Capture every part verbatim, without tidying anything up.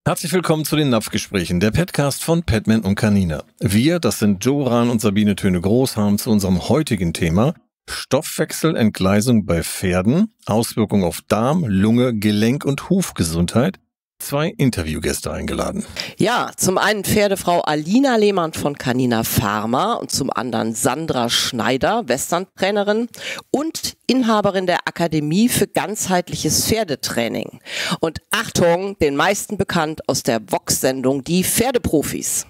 Herzlich willkommen zu den Napfgesprächen, der Petcast von Petman und Canina. Wir, das sind Joe Rahn und Sabine Töne-Groß, haben zu unserem heutigen Thema Stoffwechselentgleisung bei Pferden, Auswirkungen auf Darm, Lunge, Gelenk- und Hufgesundheit zwei Interviewgäste eingeladen. Ja, zum einen Pferdefrau Alina Lehmann von Canina Pharma und zum anderen Sandra Schneider, Western-Trainerin und Inhaberin der Akademie für ganzheitliches Pferdetraining. Und Achtung, den meisten bekannt aus der Vox-Sendung Die Pferdeprofis.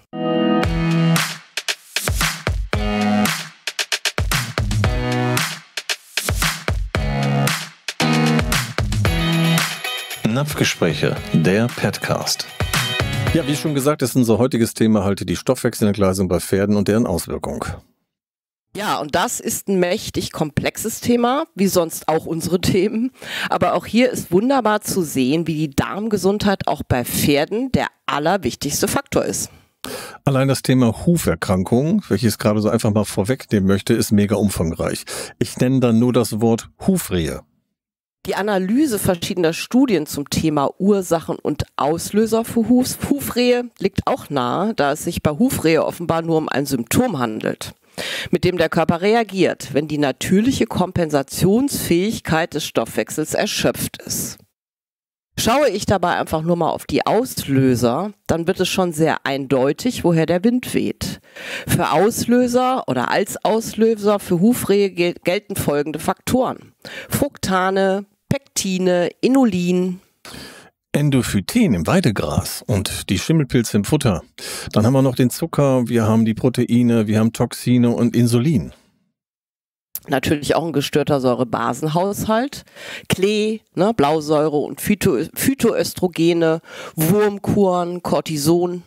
Napfgespräche, der Petcast. Ja, wie schon gesagt, ist unser heutiges Thema halt die Stoffwechselentgleisung bei Pferden und deren Auswirkung. Ja, und das ist ein mächtig komplexes Thema, wie sonst auch unsere Themen. Aber auch hier ist wunderbar zu sehen, wie die Darmgesundheit auch bei Pferden der allerwichtigste Faktor ist. Allein das Thema Huferkrankungen, welches ich gerade so einfach mal vorwegnehmen möchte, ist mega umfangreich. Ich nenne dann nur das Wort Hufrehe. Die Analyse verschiedener Studien zum Thema Ursachen und Auslöser für Huf Hufrehe liegt auch nahe, da es sich bei Hufrehe offenbar nur um ein Symptom handelt, mit dem der Körper reagiert, wenn die natürliche Kompensationsfähigkeit des Stoffwechsels erschöpft ist. Schaue ich dabei einfach nur mal auf die Auslöser, dann wird es schon sehr eindeutig, woher der Wind weht. Für Auslöser oder als Auslöser für Hufrehe gel- gelten folgende Faktoren: Fructane, Pektine, Inulin, Endophyten im Weidegras und die Schimmelpilze im Futter. Dann haben wir noch den Zucker, wir haben die Proteine, wir haben Toxine und Insulin. Natürlich auch ein gestörter Säurebasenhaushalt, Klee, ne, Blausäure und Phyto Phytoöstrogene, Wurmkuren, Cortison.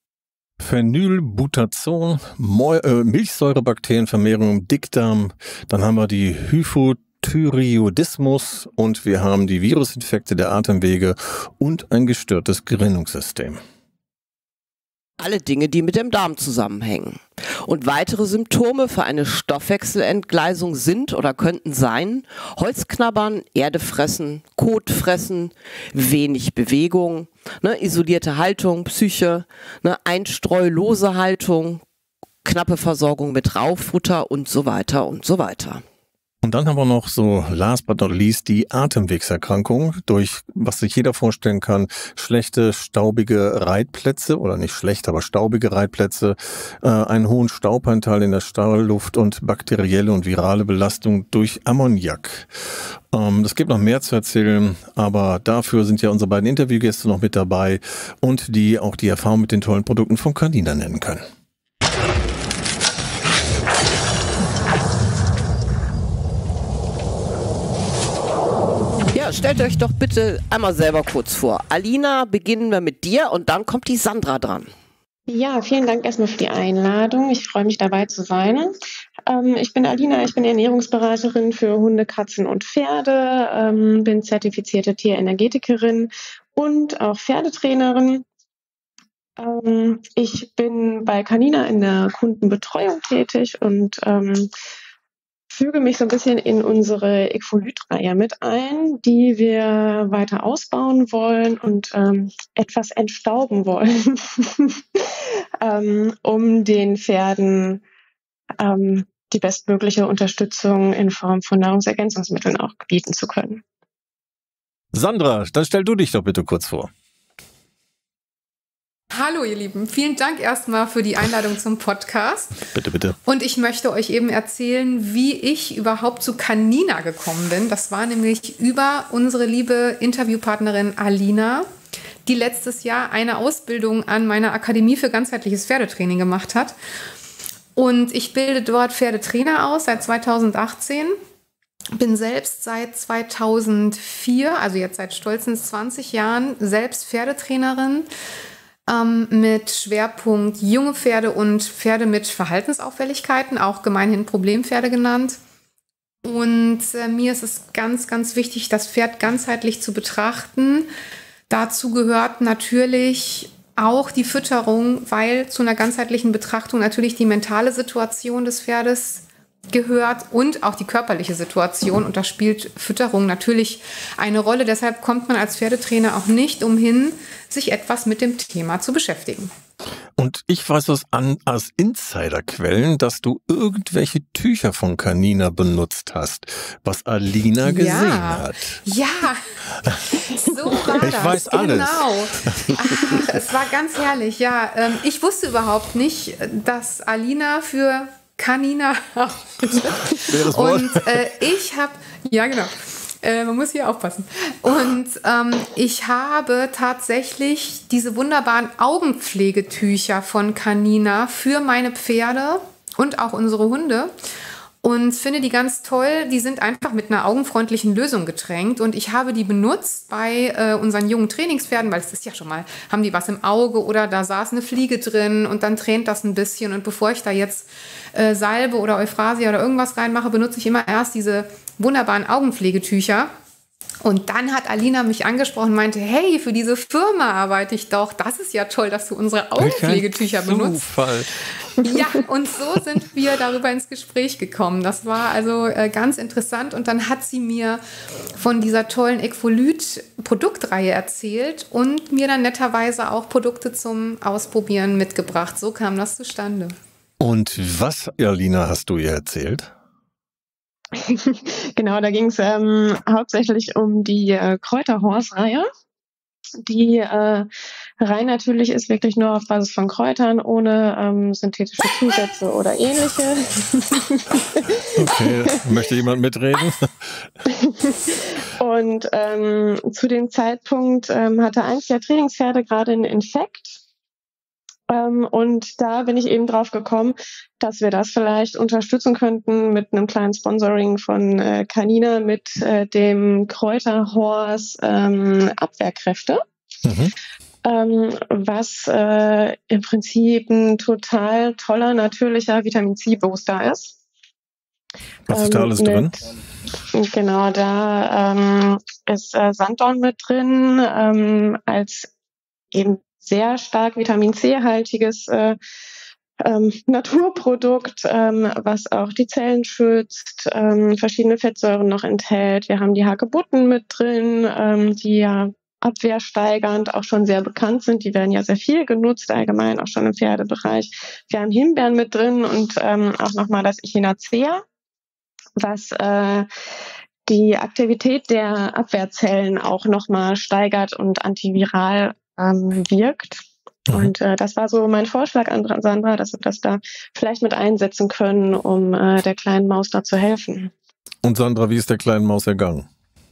Phenylbutazon, Mo- äh, Milchsäurebakterienvermehrung im Dickdarm. Dann haben wir die Hypothyreoidismus und wir haben die Virusinfekte der Atemwege und ein gestörtes Gerinnungssystem. Alle Dinge, die mit dem Darm zusammenhängen. Und weitere Symptome für eine Stoffwechselentgleisung sind oder könnten sein: Holzknabbern, Erde fressen, Kot fressen, wenig Bewegung, ne, isolierte Haltung, Psyche, ne, einstreulose Haltung, knappe Versorgung mit Rauffutter und so weiter und so weiter. Und dann haben wir noch so, last but not least, die Atemwegserkrankung, durch, was sich jeder vorstellen kann, schlechte, staubige Reitplätze, oder nicht schlecht, aber staubige Reitplätze, äh, einen hohen Staubanteil in der Stallluft und bakterielle und virale Belastung durch Ammoniak. Ähm, es gibt noch mehr zu erzählen, aber dafür sind ja unsere beiden Interviewgäste noch mit dabei und die auch die Erfahrung mit den tollen Produkten von Canina nennen können. Ja, stellt euch doch bitte einmal selber kurz vor. Alina, beginnen wir mit dir und dann kommt die Sandra dran. Ja, vielen Dank erstmal für die Einladung. Ich freue mich, dabei zu sein. Ähm, ich bin Alina, ich bin Ernährungsberaterin für Hunde, Katzen und Pferde, ähm, bin zertifizierte Tierenergetikerin und auch Pferdetrainerin. Ähm, ich bin bei Canina in der Kundenbetreuung tätig und ähm, füge mich so ein bisschen in unsere Ecfolyt-Reihe mit ein, die wir weiter ausbauen wollen und ähm, etwas entstauben wollen, ähm, um den Pferden ähm, die bestmögliche Unterstützung in Form von Nahrungsergänzungsmitteln auch bieten zu können. Sandra, dann stell du dich doch bitte kurz vor. Hallo ihr Lieben, vielen Dank erstmal für die Einladung zum Podcast. Bitte, bitte. Und ich möchte euch eben erzählen, wie ich überhaupt zu Canina gekommen bin. Das war nämlich über unsere liebe Interviewpartnerin Alina, die letztes Jahr eine Ausbildung an meiner Akademie für ganzheitliches Pferdetraining gemacht hat. Und ich bilde dort Pferdetrainer aus seit zweitausendachtzehn. Bin selbst seit zweitausendvier, also jetzt seit stolzen zwanzig Jahren, selbst Pferdetrainerin. Ähm, mit Schwerpunkt junge Pferde und Pferde mit Verhaltensauffälligkeiten, auch gemeinhin Problempferde genannt. Und äh, mir ist es ganz, ganz wichtig, das Pferd ganzheitlich zu betrachten. Dazu gehört natürlich auch die Fütterung, weil zu einer ganzheitlichen Betrachtung natürlich die mentale Situation des Pferdes gehört und auch die körperliche Situation. Und da spielt Fütterung natürlich eine Rolle. Deshalb kommt man als Pferdetrainer auch nicht umhin, sich etwas mit dem Thema zu beschäftigen. Und ich weiß aus, an, aus Insiderquellen, dass du irgendwelche Tücher von Canina benutzt hast, was Alina gesehen ja. hat. Ja, so war ich das. weiß alles. Genau. Ach, es war ganz herrlich. Ja, ähm, ich wusste überhaupt nicht, dass Alina für Canina Schweres Wort. Und äh, ich habe, ja genau, äh, man muss hier aufpassen. Und ähm, ich habe tatsächlich diese wunderbaren Augenpflegetücher von Canina für meine Pferde und auch unsere Hunde. Und finde die ganz toll. Die sind einfach mit einer augenfreundlichen Lösung getränkt. Und ich habe die benutzt bei äh, unseren jungen Trainingspferden, weil es ist ja schon mal, haben die was im Auge oder da saß eine Fliege drin und dann tränt das ein bisschen. Und bevor ich da jetzt äh, Salbe oder Euphrasia oder irgendwas reinmache, benutze ich immer erst diese wunderbaren Augenpflegetücher. Und dann hat Alina mich angesprochen und meinte, hey, für diese Firma arbeite ich doch. Das ist ja toll, dass du unsere Augenpflegetücher benutzt. Zufall. Ja, und so sind wir darüber ins Gespräch gekommen. Das war also äh, ganz interessant. Und dann hat sie mir von dieser tollen Equolyt-Produktreihe erzählt und mir dann netterweise auch Produkte zum Ausprobieren mitgebracht. So kam das zustande. Und was, Alina, hast du ihr erzählt? Genau, da ging es ähm, hauptsächlich um die äh, Kräuterhorse-Reihe, die äh, rein natürlich ist, wirklich nur auf Basis von Kräutern, ohne ähm, synthetische Zusätze oder ähnliche. Okay, möchte jemand mitreden? Und ähm, zu dem Zeitpunkt ähm, hatte eins der Trainingspferde gerade einen Infekt. Ähm, und da bin ich eben drauf gekommen, dass wir das vielleicht unterstützen könnten mit einem kleinen Sponsoring von äh, Canina mit äh, dem Kräuterhorse ähm, Abwehrkräfte, mhm. ähm, was äh, im Prinzip ein total toller, natürlicher Vitamin-C-Booster ist. Was ist da alles ähm, drin? Genau, da ähm, ist äh, Sanddorn mit drin, ähm, als eben sehr stark Vitamin-C-haltiges äh, ähm, Naturprodukt, ähm, was auch die Zellen schützt, ähm, verschiedene Fettsäuren noch enthält. Wir haben die Hagebutten mit drin, ähm, die ja abwehrsteigernd auch schon sehr bekannt sind. Die werden ja sehr viel genutzt, allgemein auch schon im Pferdebereich. Wir haben Himbeeren mit drin und ähm, auch nochmal das Echinacea, was äh, die Aktivität der Abwehrzellen auch nochmal steigert und antiviral ähm, wirkt. Mhm. Und äh, das war so mein Vorschlag an Sandra, dass wir das da vielleicht mit einsetzen können, um äh, der kleinen Maus da zu helfen. Und Sandra, wie ist der kleinen Maus ergangen?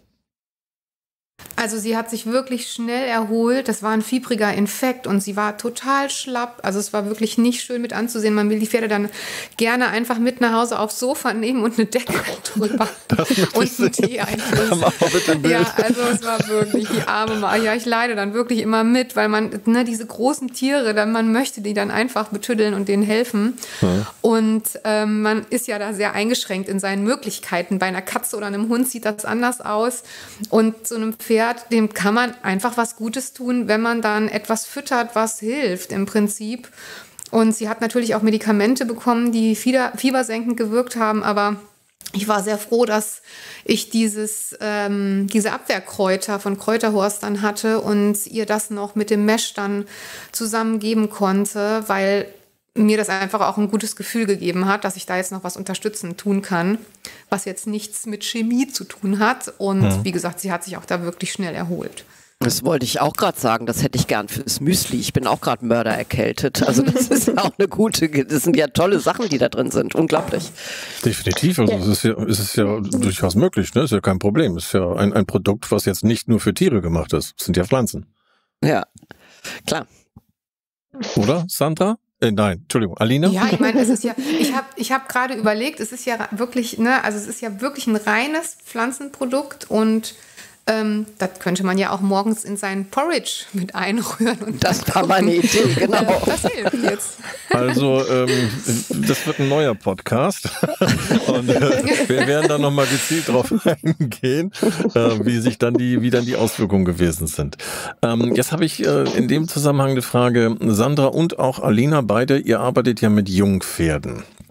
Also sie hat sich wirklich schnell erholt. Das war ein fiebriger Infekt und sie war total schlapp. Also es war wirklich nicht schön mit anzusehen. Man will die Pferde dann gerne einfach mit nach Hause aufs Sofa nehmen und eine Decke drüber und einen Tee einfließen. Ja, also es war wirklich die arme Maus. Ja, ich leide dann wirklich immer mit, weil man, ne, diese großen Tiere, dann, man möchte die dann einfach betüddeln und denen helfen. Ja. Und ähm, man ist ja da sehr eingeschränkt in seinen Möglichkeiten. Bei einer Katze oder einem Hund sieht das anders aus. Und so einem Pferd, dem kann man einfach was Gutes tun, wenn man dann etwas füttert, was hilft im Prinzip. Und sie hat natürlich auch Medikamente bekommen, die fiebersenkend gewirkt haben, aber ich war sehr froh, dass ich dieses, ähm, diese Abwehrkräuter von Kräuterhorst dann hatte und ihr das noch mit dem Mesh dann zusammen geben konnte, weil mir das einfach auch ein gutes Gefühl gegeben hat, dass ich da jetzt noch was unterstützend tun kann, was jetzt nichts mit Chemie zu tun hat. Und ja. wie gesagt, sie hat sich auch da wirklich schnell erholt. Das wollte ich auch gerade sagen, das hätte ich gern fürs Müsli. Ich bin auch gerade mördererkältet. Also das ist ja auch eine gute, das sind ja tolle Sachen, die da drin sind. Unglaublich. Definitiv, also ja. es ist ja, es ist ja durchaus möglich, ne? Ist ja kein Problem. Es ist ja ein, ein Produkt, was jetzt nicht nur für Tiere gemacht ist. Es sind ja Pflanzen. Ja, klar. Oder, Sandra? Äh, nein, Entschuldigung, Alina? Ja, ich meine, es ist ja, ich habe ich hab gerade überlegt, es ist ja wirklich, ne, also es ist ja wirklich ein reines Pflanzenprodukt und ähm, das könnte man ja auch morgens in seinen Porridge mit einrühren. Und das war meine Idee, genau. Äh, das hilft jetzt. Also, ähm, das wird ein neuer Podcast und äh, wir werden da nochmal gezielt drauf eingehen, äh, wie sich dann die, wie dann die Auswirkungen gewesen sind. Ähm, jetzt habe ich äh, in dem Zusammenhang eine Frage, Sandra und auch Alina, beide, ihr arbeitet ja mit Jungpferden.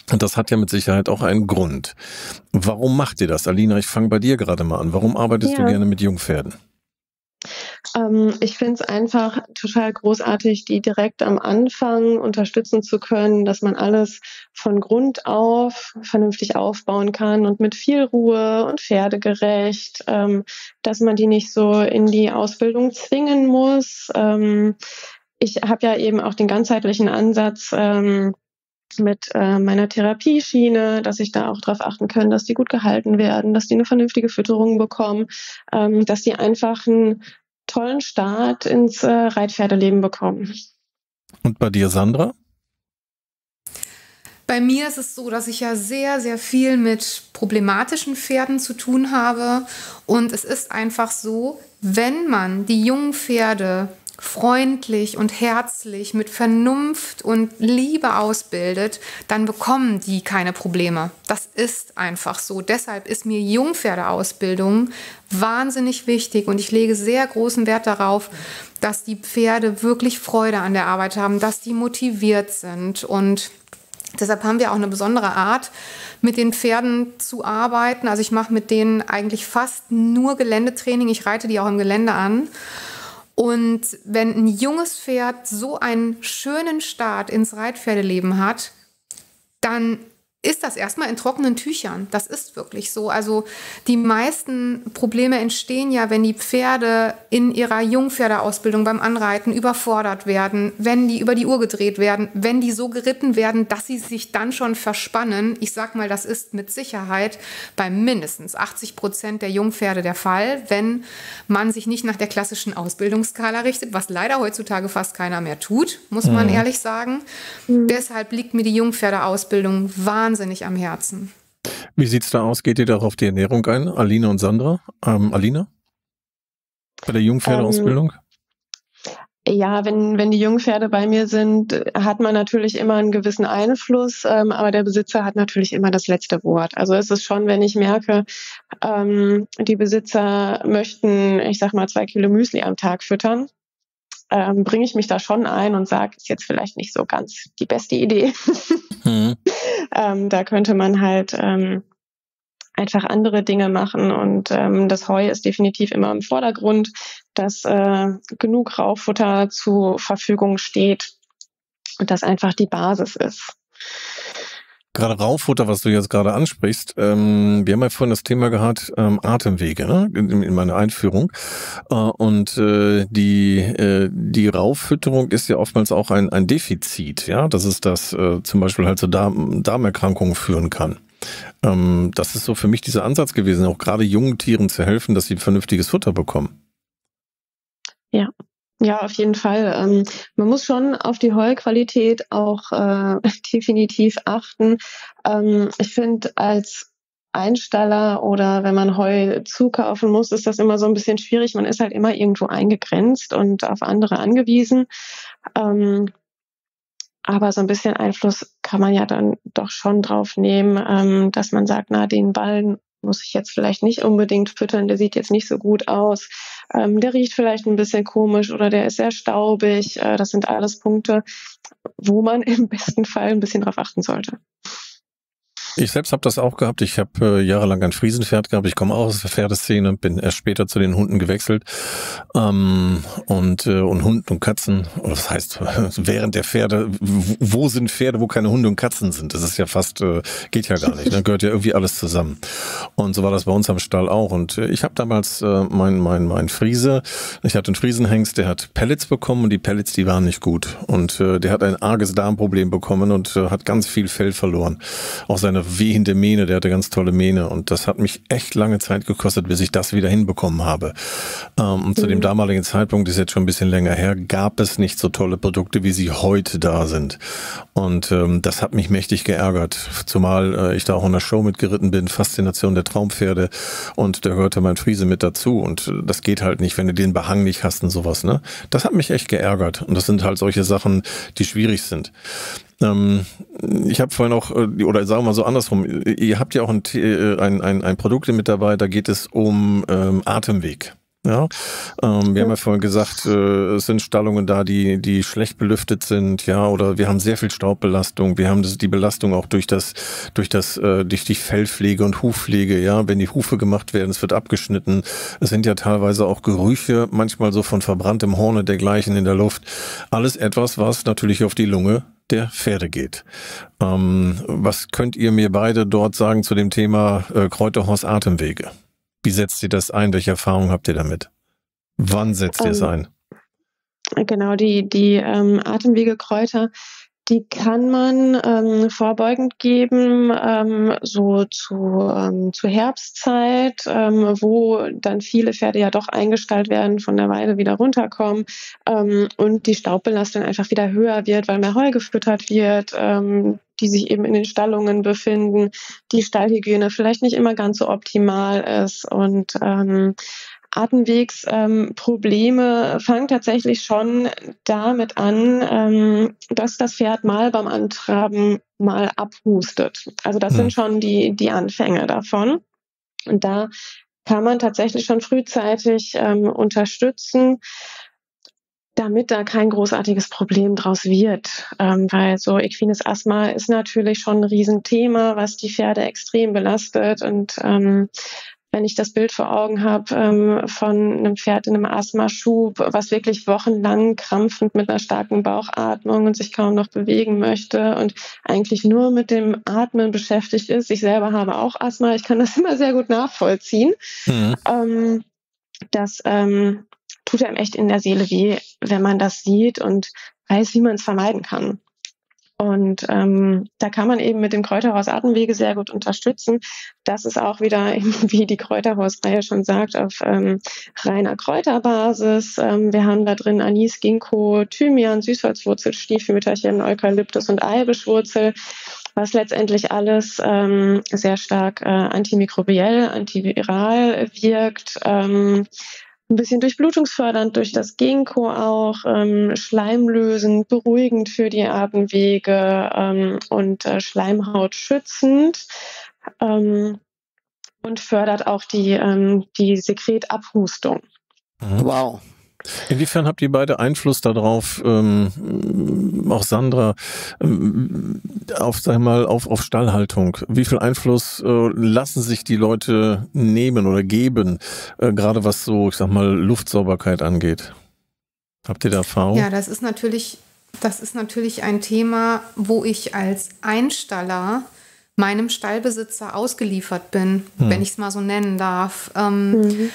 Und das hat ja mit Sicherheit auch einen Grund. Warum macht ihr das? Alina, ich fange bei dir gerade mal an. Warum arbeitest Ja. du gerne mit Jungpferden? Ähm, ich finde es einfach total großartig, die direkt am Anfang unterstützen zu können, dass man alles von Grund auf vernünftig aufbauen kann und mit viel Ruhe und pferdegerecht, ähm, dass man die nicht so in die Ausbildung zwingen muss. Ähm, ich habe ja eben auch den ganzheitlichen Ansatz, ähm, mit äh, meiner Therapieschiene, dass ich da auch darauf achten kann, dass die gut gehalten werden, dass die eine vernünftige Fütterung bekommen, ähm, dass die einfach einen tollen Start ins äh, Reitpferdeleben bekommen. Und bei dir, Sandra? Bei mir ist es so, dass ich ja sehr, sehr viel mit problematischen Pferden zu tun habe. Und es ist einfach so, wenn man die jungen Pferde freundlich und herzlich mit Vernunft und Liebe ausbildet, dann bekommen die keine Probleme. Das ist einfach so. Deshalb ist mir Jungpferdeausbildung wahnsinnig wichtig und ich lege sehr großen Wert darauf, dass die Pferde wirklich Freude an der Arbeit haben, dass die motiviert sind und deshalb haben wir auch eine besondere Art, mit den Pferden zu arbeiten. Also ich mache mit denen eigentlich fast nur Geländetraining. Ich reite die auch im Gelände an. Und wenn ein junges Pferd so einen schönen Start ins Reitpferdeleben hat, dann ist das erstmal in trockenen Tüchern. Das ist wirklich so. Also die meisten Probleme entstehen ja, wenn die Pferde in ihrer Jungpferdeausbildung beim Anreiten überfordert werden, wenn die über die Uhr gedreht werden, wenn die so geritten werden, dass sie sich dann schon verspannen. Ich sag mal, das ist mit Sicherheit bei mindestens achtzig Prozent der Jungpferde der Fall, wenn man sich nicht nach der klassischen Ausbildungsskala richtet, was leider heutzutage fast keiner mehr tut, muss man mhm. ehrlich sagen. Mhm. Deshalb liegt mir die Jungpferdeausbildung wahnsinnig am Herzen. Wie sieht's da aus? Geht ihr da auf die Ernährung ein? Alina und Sandra? Ähm, Alina? Bei der Jungpferdeausbildung? Ähm, ja, wenn, wenn die Jungpferde bei mir sind, hat man natürlich immer einen gewissen Einfluss, ähm, aber der Besitzer hat natürlich immer das letzte Wort. Also es ist schon, wenn ich merke, ähm, die Besitzer möchten, ich sag mal, zwei Kilo Müsli am Tag füttern, ähm, bringe ich mich da schon ein und sage, ist jetzt vielleicht nicht so ganz die beste Idee. Mhm. ähm, da könnte man halt ähm, einfach andere Dinge machen und ähm, das Heu ist definitiv immer im Vordergrund, dass äh, genug Raufutter zur Verfügung steht und das einfach die Basis ist. Gerade Raufutter, was du jetzt gerade ansprichst, ähm, wir haben ja vorhin das Thema gehabt, ähm, Atemwege, ne? in, in meiner Einführung. Äh, und äh, die äh, die Raufütterung ist ja oftmals auch ein, ein Defizit, ja, dass es das äh, zum Beispiel halt zu Darm, Darmerkrankungen führen kann. Ähm, das ist so für mich dieser Ansatz gewesen, auch gerade jungen Tieren zu helfen, dass sie vernünftiges Futter bekommen. Ja. Ja, auf jeden Fall. Ähm, man muss schon auf die Heuqualität auch äh, definitiv achten. Ähm, ich finde, als Einstaller oder wenn man Heu zukaufen muss, ist das immer so ein bisschen schwierig. Man ist halt immer irgendwo eingegrenzt und auf andere angewiesen. Ähm, aber so ein bisschen Einfluss kann man ja dann doch schon drauf nehmen, ähm, dass man sagt, na, den Ballen muss ich jetzt vielleicht nicht unbedingt füttern, der sieht jetzt nicht so gut aus, ähm, der riecht vielleicht ein bisschen komisch oder der ist sehr staubig. Äh, das sind alles Punkte, wo man im besten Fall ein bisschen drauf achten sollte. Ich selbst habe das auch gehabt. Ich habe äh, jahrelang ein Friesenpferd gehabt. Ich komme auch aus der Pferdeszene, bin erst später zu den Hunden gewechselt. Ähm, und äh, und Hunden und Katzen, oder was heißt, während der Pferde, wo sind Pferde, wo keine Hunde und Katzen sind? Das ist ja fast, äh, geht ja gar nicht. Da gehört ja irgendwie alles zusammen. Und so war das bei uns am Stall auch. Und äh, ich habe damals äh, mein, mein, mein Friese, ich hatte einen Friesenhengst, der hat Pellets bekommen und die Pellets, die waren nicht gut. Und äh, der hat ein arges Darmproblem bekommen und äh, hat ganz viel Fell verloren. Auch seine wehende Mähne, der hatte ganz tolle Mähne und das hat mich echt lange Zeit gekostet, bis ich das wieder hinbekommen habe. Ähm, und mhm. zu dem damaligen Zeitpunkt, ist jetzt schon ein bisschen länger her, gab es nicht so tolle Produkte, wie sie heute da sind. Und ähm, das hat mich mächtig geärgert, zumal äh, ich da auch in der Show mitgeritten bin, Faszination der Traumpferde und da gehörte mein Friese mit dazu und äh, das geht halt nicht, wenn du den Behang nicht hast und sowas, ne? Das hat mich echt geärgert und das sind halt solche Sachen, die schwierig sind. Ähm, ich habe vorhin auch, oder sagen wir mal so andersrum, ihr habt ja auch ein, ein, ein, ein Produkt mit dabei, da geht es um ähm, Atemweg. Ja, ähm, wir haben ja vorhin gesagt, äh, es sind Stallungen da, die die schlecht belüftet sind, ja, oder wir haben sehr viel Staubbelastung. Wir haben das, die Belastung auch durch das, durch das, äh, durch die Fellpflege und Hufpflege, ja, wenn die Hufe gemacht werden, es wird abgeschnitten. Es sind ja teilweise auch Gerüche, manchmal so von verbranntem Horn und dergleichen in der Luft. Alles etwas, was natürlich auf die Lunge der Pferde geht. Ähm, was könnt ihr mir beide dort sagen zu dem Thema äh, Kräuterhorst Atemwege? Wie setzt ihr das ein? Welche Erfahrungen habt ihr damit? Wann setzt ihr es ein? Genau, die, die ähm, Atemwegekräuter, die kann man ähm, vorbeugend geben, ähm, so zu, ähm, zur Herbstzeit, ähm, wo dann viele Pferde ja doch eingestallt werden, von der Weide wieder runterkommen ähm, und die Staubbelastung einfach wieder höher wird, weil mehr Heu gefüttert wird, ähm, die sich eben in den Stallungen befinden, die Stallhygiene vielleicht nicht immer ganz so optimal ist und ähm, Atemwegsprobleme ähm, fangen tatsächlich schon damit an, ähm, dass das Pferd mal beim Antraben mal abhustet. Also das hm. sind schon die, die Anfänge davon. Und da kann man tatsächlich schon frühzeitig ähm, unterstützen, damit da kein großartiges Problem draus wird. Ähm, weil so equines Asthma ist natürlich schon ein Riesenthema, was die Pferde extrem belastet. Und ähm, wenn ich das Bild vor Augen habe ähm, von einem Pferd in einem Asthmaschub, was wirklich wochenlang krampfend mit einer starken Bauchatmung und sich kaum noch bewegen möchte und eigentlich nur mit dem Atmen beschäftigt ist. Ich selber habe auch Asthma, ich kann das immer sehr gut nachvollziehen. Mhm. Ähm, das ähm, tut einem echt in der Seele weh, wenn man das sieht und weiß, wie man es vermeiden kann. Und ähm, da kann man eben mit dem Kräuterhaus Atemwege sehr gut unterstützen. Das ist auch wieder, wie die Kräuterhausreihe schon sagt, auf ähm, reiner Kräuterbasis. Ähm, wir haben da drin Anis, Ginkgo, Thymian, Süßholzwurzel, Stiefmütterchen, Eukalyptus und Eibischwurzel, was letztendlich alles ähm, sehr stark äh, antimikrobiell, antiviral wirkt. Ähm, Ein bisschen durchblutungsfördernd durch das Ginkgo auch, ähm, schleimlösend, beruhigend für die Atemwege ähm, und äh, Schleimhaut schützend ähm, und fördert auch die, ähm, die Sekretabhustung. Wow. Inwiefern habt ihr beide Einfluss darauf, ähm, auch Sandra, ähm, auf, sag mal, auf, auf Stallhaltung? Wie viel Einfluss äh, lassen sich die Leute nehmen oder geben, äh, gerade was so, ich sag mal, Luftsauberkeit angeht? Habt ihr da Erfahrung? Ja, das ist natürlich, das ist natürlich ein Thema, wo ich als Einstaller meinem Stallbesitzer ausgeliefert bin, hm. wenn ich es mal so nennen darf. Ähm, mhm.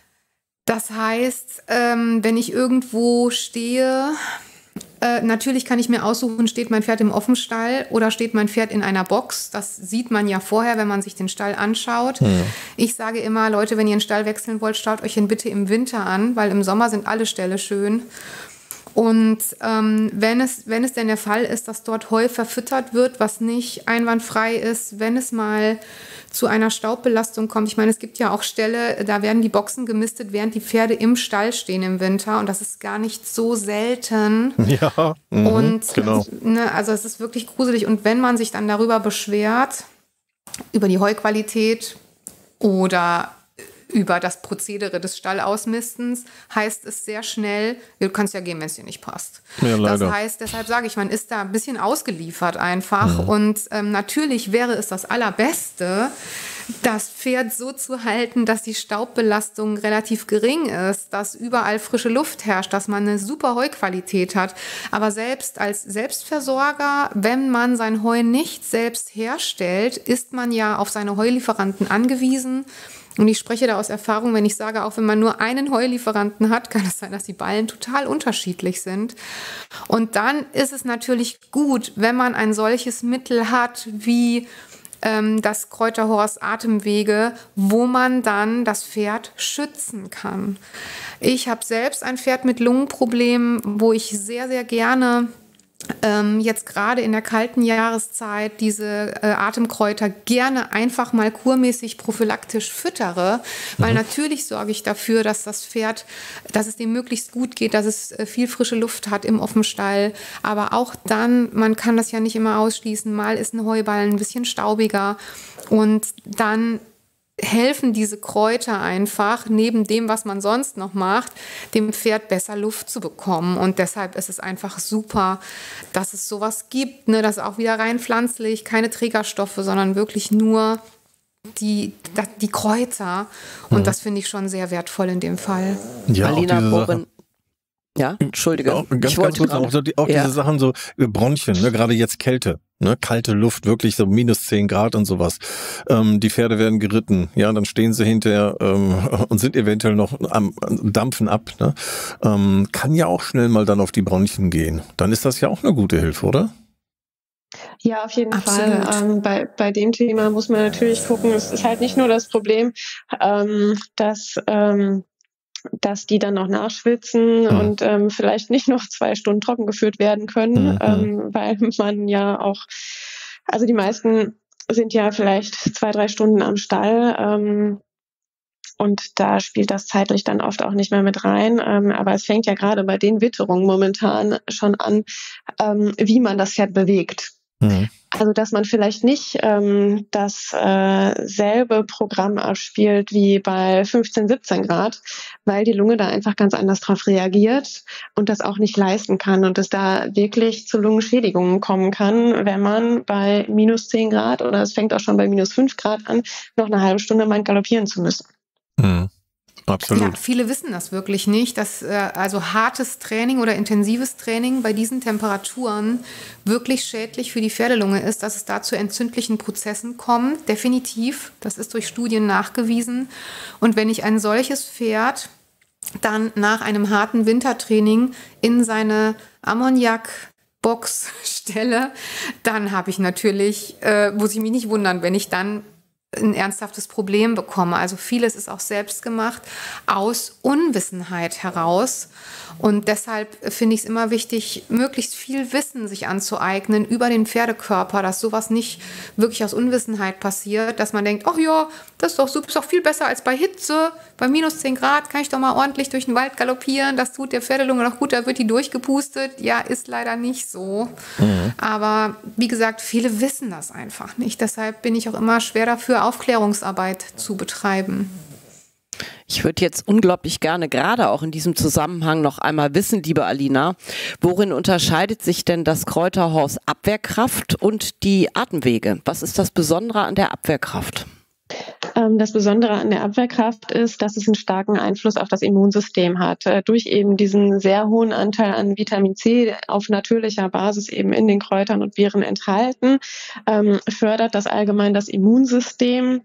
Das heißt, ähm, wenn ich irgendwo stehe, äh, natürlich kann ich mir aussuchen, steht mein Pferd im Offenstall oder steht mein Pferd in einer Box. Das sieht man ja vorher, wenn man sich den Stall anschaut. Ja. Ich sage immer, Leute, wenn ihr einen Stall wechseln wollt, schaut euch ihn bitte im Winter an, weil im Sommer sind alle Ställe schön. Und ähm, wenn es, wenn es denn der Fall ist, dass dort Heu verfüttert wird, was nicht einwandfrei ist, wenn es mal zu einer Staubbelastung kommt. Ich meine, es gibt ja auch Ställe, da werden die Boxen gemistet, während die Pferde im Stall stehen im Winter. Und das ist gar nicht so selten. Ja, mhm, und genau. Ne, also es ist wirklich gruselig. Und wenn man sich dann darüber beschwert, über die Heuqualität oder über das Prozedere des Stallausmistens, heißt es sehr schnell, du kannst ja gehen, wenn es dir nicht passt. Ja, leider. Das heißt, deshalb sage ich, man ist da ein bisschen ausgeliefert einfach. Mhm. Und ähm, natürlich wäre es das Allerbeste, das Pferd so zu halten, dass die Staubbelastung relativ gering ist, dass überall frische Luft herrscht, dass man eine super Heuqualität hat. Aber selbst als Selbstversorger, wenn man sein Heu nicht selbst herstellt, ist man ja auf seine Heulieferanten angewiesen. Und ich spreche da aus Erfahrung, wenn ich sage, auch wenn man nur einen Heulieferanten hat, kann es sein, dass die Ballen total unterschiedlich sind. Und dann ist es natürlich gut, wenn man ein solches Mittel hat wie ähm, das Kräuterhorst Atemwege, wo man dann das Pferd schützen kann. Ich habe selbst ein Pferd mit Lungenproblemen, wo ich sehr, sehr gerne Ähm, jetzt gerade in der kalten Jahreszeit diese äh, Atemkräuter gerne einfach mal kurmäßig prophylaktisch füttere, weil mhm. natürlich sorge ich dafür, dass das Pferd, dass es dem möglichst gut geht, dass es äh, viel frische Luft hat im Offenstall, aber auch dann, man kann das ja nicht immer ausschließen, mal ist ein Heuballen ein bisschen staubiger und dann helfen diese Kräuter einfach, neben dem, was man sonst noch macht, dem Pferd besser Luft zu bekommen. Und deshalb ist es einfach super, dass es sowas gibt, ne? Das ist auch wieder rein pflanzlich, keine Trägerstoffe, sondern wirklich nur die, die Kräuter. Und mhm. das finde ich schon sehr wertvoll in dem Fall. Ja, Alina Borin. Ja, Entschuldige. Auch, ganz, ganz kurz, auch, so die, auch ja. diese Sachen, so Bronchien, ne, gerade jetzt Kälte, ne, kalte Luft, wirklich so minus zehn Grad und sowas. Ähm, die Pferde werden geritten, ja, dann stehen sie hinterher ähm, und sind eventuell noch am Dampfen ab. Ne? Ähm, kann ja auch schnell mal dann auf die Bronchien gehen. Dann ist das ja auch eine gute Hilfe, oder? Ja, auf jeden Absolut. Fall. Ähm, bei, bei dem Thema muss man natürlich gucken, es ist halt nicht nur das Problem, ähm, dass... Ähm, dass die dann noch nachschwitzen mhm. und ähm, vielleicht nicht noch zwei Stunden trocken geführt werden können, mhm. ähm, weil man ja auch, also die meisten sind ja vielleicht zwei, drei Stunden am Stall ähm, und da spielt das zeitlich dann oft auch nicht mehr mit rein. Ähm, aber es fängt ja gerade bei den Witterungen momentan schon an, ähm, wie man das Pferd bewegt. Mhm. Also, dass man vielleicht nicht ähm, das äh, selbe Programm abspielt wie bei fünfzehn, siebzehn Grad, weil die Lunge da einfach ganz anders drauf reagiert und das auch nicht leisten kann und es da wirklich zu Lungenschädigungen kommen kann, wenn man bei minus zehn Grad oder es fängt auch schon bei minus fünf Grad an, noch eine halbe Stunde meint, galoppieren zu müssen. Mhm. Absolut. Ja, viele wissen das wirklich nicht, dass äh, also hartes Training oder intensives Training bei diesen Temperaturen wirklich schädlich für die Pferdelunge ist, dass es da zu entzündlichen Prozessen kommt. Definitiv, das ist durch Studien nachgewiesen. Und wenn ich ein solches Pferd dann nach einem harten Wintertraining in seine Ammoniakbox stelle, dann habe ich natürlich, äh, muss ich mich nicht wundern, wenn ich dann ein ernsthaftes Problem bekomme. Also vieles ist auch selbst gemacht, aus Unwissenheit heraus. Und deshalb finde ich es immer wichtig, möglichst viel Wissen sich anzueignen über den Pferdekörper, dass sowas nicht wirklich aus Unwissenheit passiert, dass man denkt, ach ja, das ist doch super, ist doch viel besser als bei Hitze. Bei minus zehn Grad kann ich doch mal ordentlich durch den Wald galoppieren, das tut der Pferdelunge noch gut, da wird die durchgepustet. Ja, ist leider nicht so. Mhm. Aber wie gesagt, viele wissen das einfach nicht. Deshalb bin ich auch immer schwer dafür, Aufklärungsarbeit zu betreiben. Ich würde jetzt unglaublich gerne gerade auch in diesem Zusammenhang noch einmal wissen, liebe Alina, worin unterscheidet sich denn das Kräuterhorse Abwehrkraft und die Atemwege? Was ist das Besondere an der Abwehrkraft? Das Besondere an der Abwehrkraft ist, dass es einen starken Einfluss auf das Immunsystem hat. Durch eben diesen sehr hohen Anteil an Vitamin C auf natürlicher Basis eben in den Kräutern und Viren enthalten, fördert das allgemein das Immunsystem.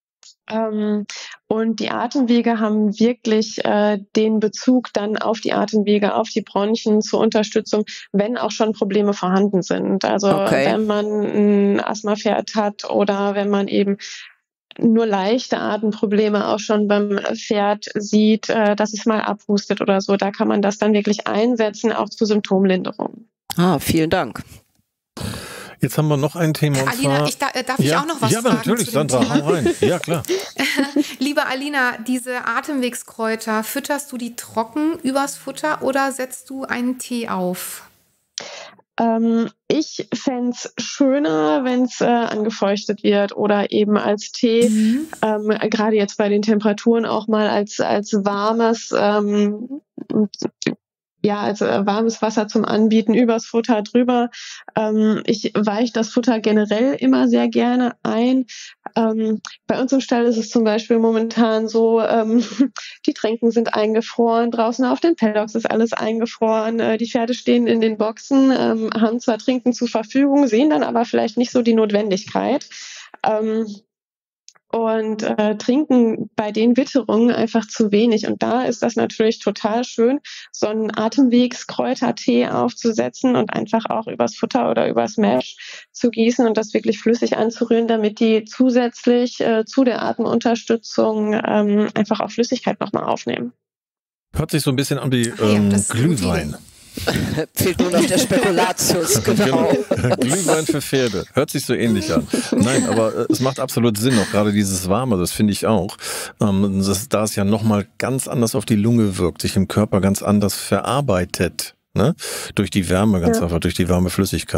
Und die Atemwege haben wirklich äh, den Bezug dann auf die Atemwege, auf die Bronchien zur Unterstützung, wenn auch schon Probleme vorhanden sind. Also okay. wenn man ein Asthmapferd hat oder wenn man eben nur leichte Atemprobleme auch schon beim Pferd sieht, äh, dass es mal abhustet oder so, da kann man das dann wirklich einsetzen, auch zur Symptomlinderung. Ah, vielen Dank. Jetzt haben wir noch ein Thema. Und Alina, zwar, ich, darf ich ja, auch noch was ja, fragen? Ja, natürlich, zu dem Sandra, Thema? hau rein. Ja, klar. Liebe Alina, diese Atemwegskräuter, fütterst du die trocken übers Futter oder setzt du einen Tee auf? Ähm, ich fände es schöner, wenn es äh, angefeuchtet wird oder eben als Tee, mhm. ähm, gerade jetzt bei den Temperaturen auch mal als, als warmes ähm, ja, als äh, warmes Wasser zum Anbieten übers Futter drüber. Ähm, ich weiche das Futter generell immer sehr gerne ein. Ähm, bei uns im Stall ist es zum Beispiel momentan so, ähm, die Tränken sind eingefroren, draußen auf den Paddocks ist alles eingefroren, äh, die Pferde stehen in den Boxen, ähm, haben zwar Trinken zur Verfügung, sehen dann aber vielleicht nicht so die Notwendigkeit. Ähm, Und äh, trinken bei den Witterungen einfach zu wenig. Und da ist das natürlich total schön, so einen Atemwegskräutertee aufzusetzen und einfach auch übers Futter oder übers Mash zu gießen und das wirklich flüssig anzurühren, damit die zusätzlich äh, zu der Atemunterstützung ähm, einfach auch Flüssigkeit nochmal aufnehmen. Hört sich so ein bisschen an wie ähm, ja, Glühwein. Fehlt nur noch der Spekulatius, genau. genau. Glühwein für Pferde. Hört sich so ähnlich an. Nein, aber es macht absolut Sinn, auch gerade dieses Warme, das finde ich auch. Ähm, das, da es ja nochmal ganz anders auf die Lunge wirkt, sich im Körper ganz anders verarbeitet, ne? Durch die Wärme, ganz ja. einfach, durch die warme Flüssigkeit.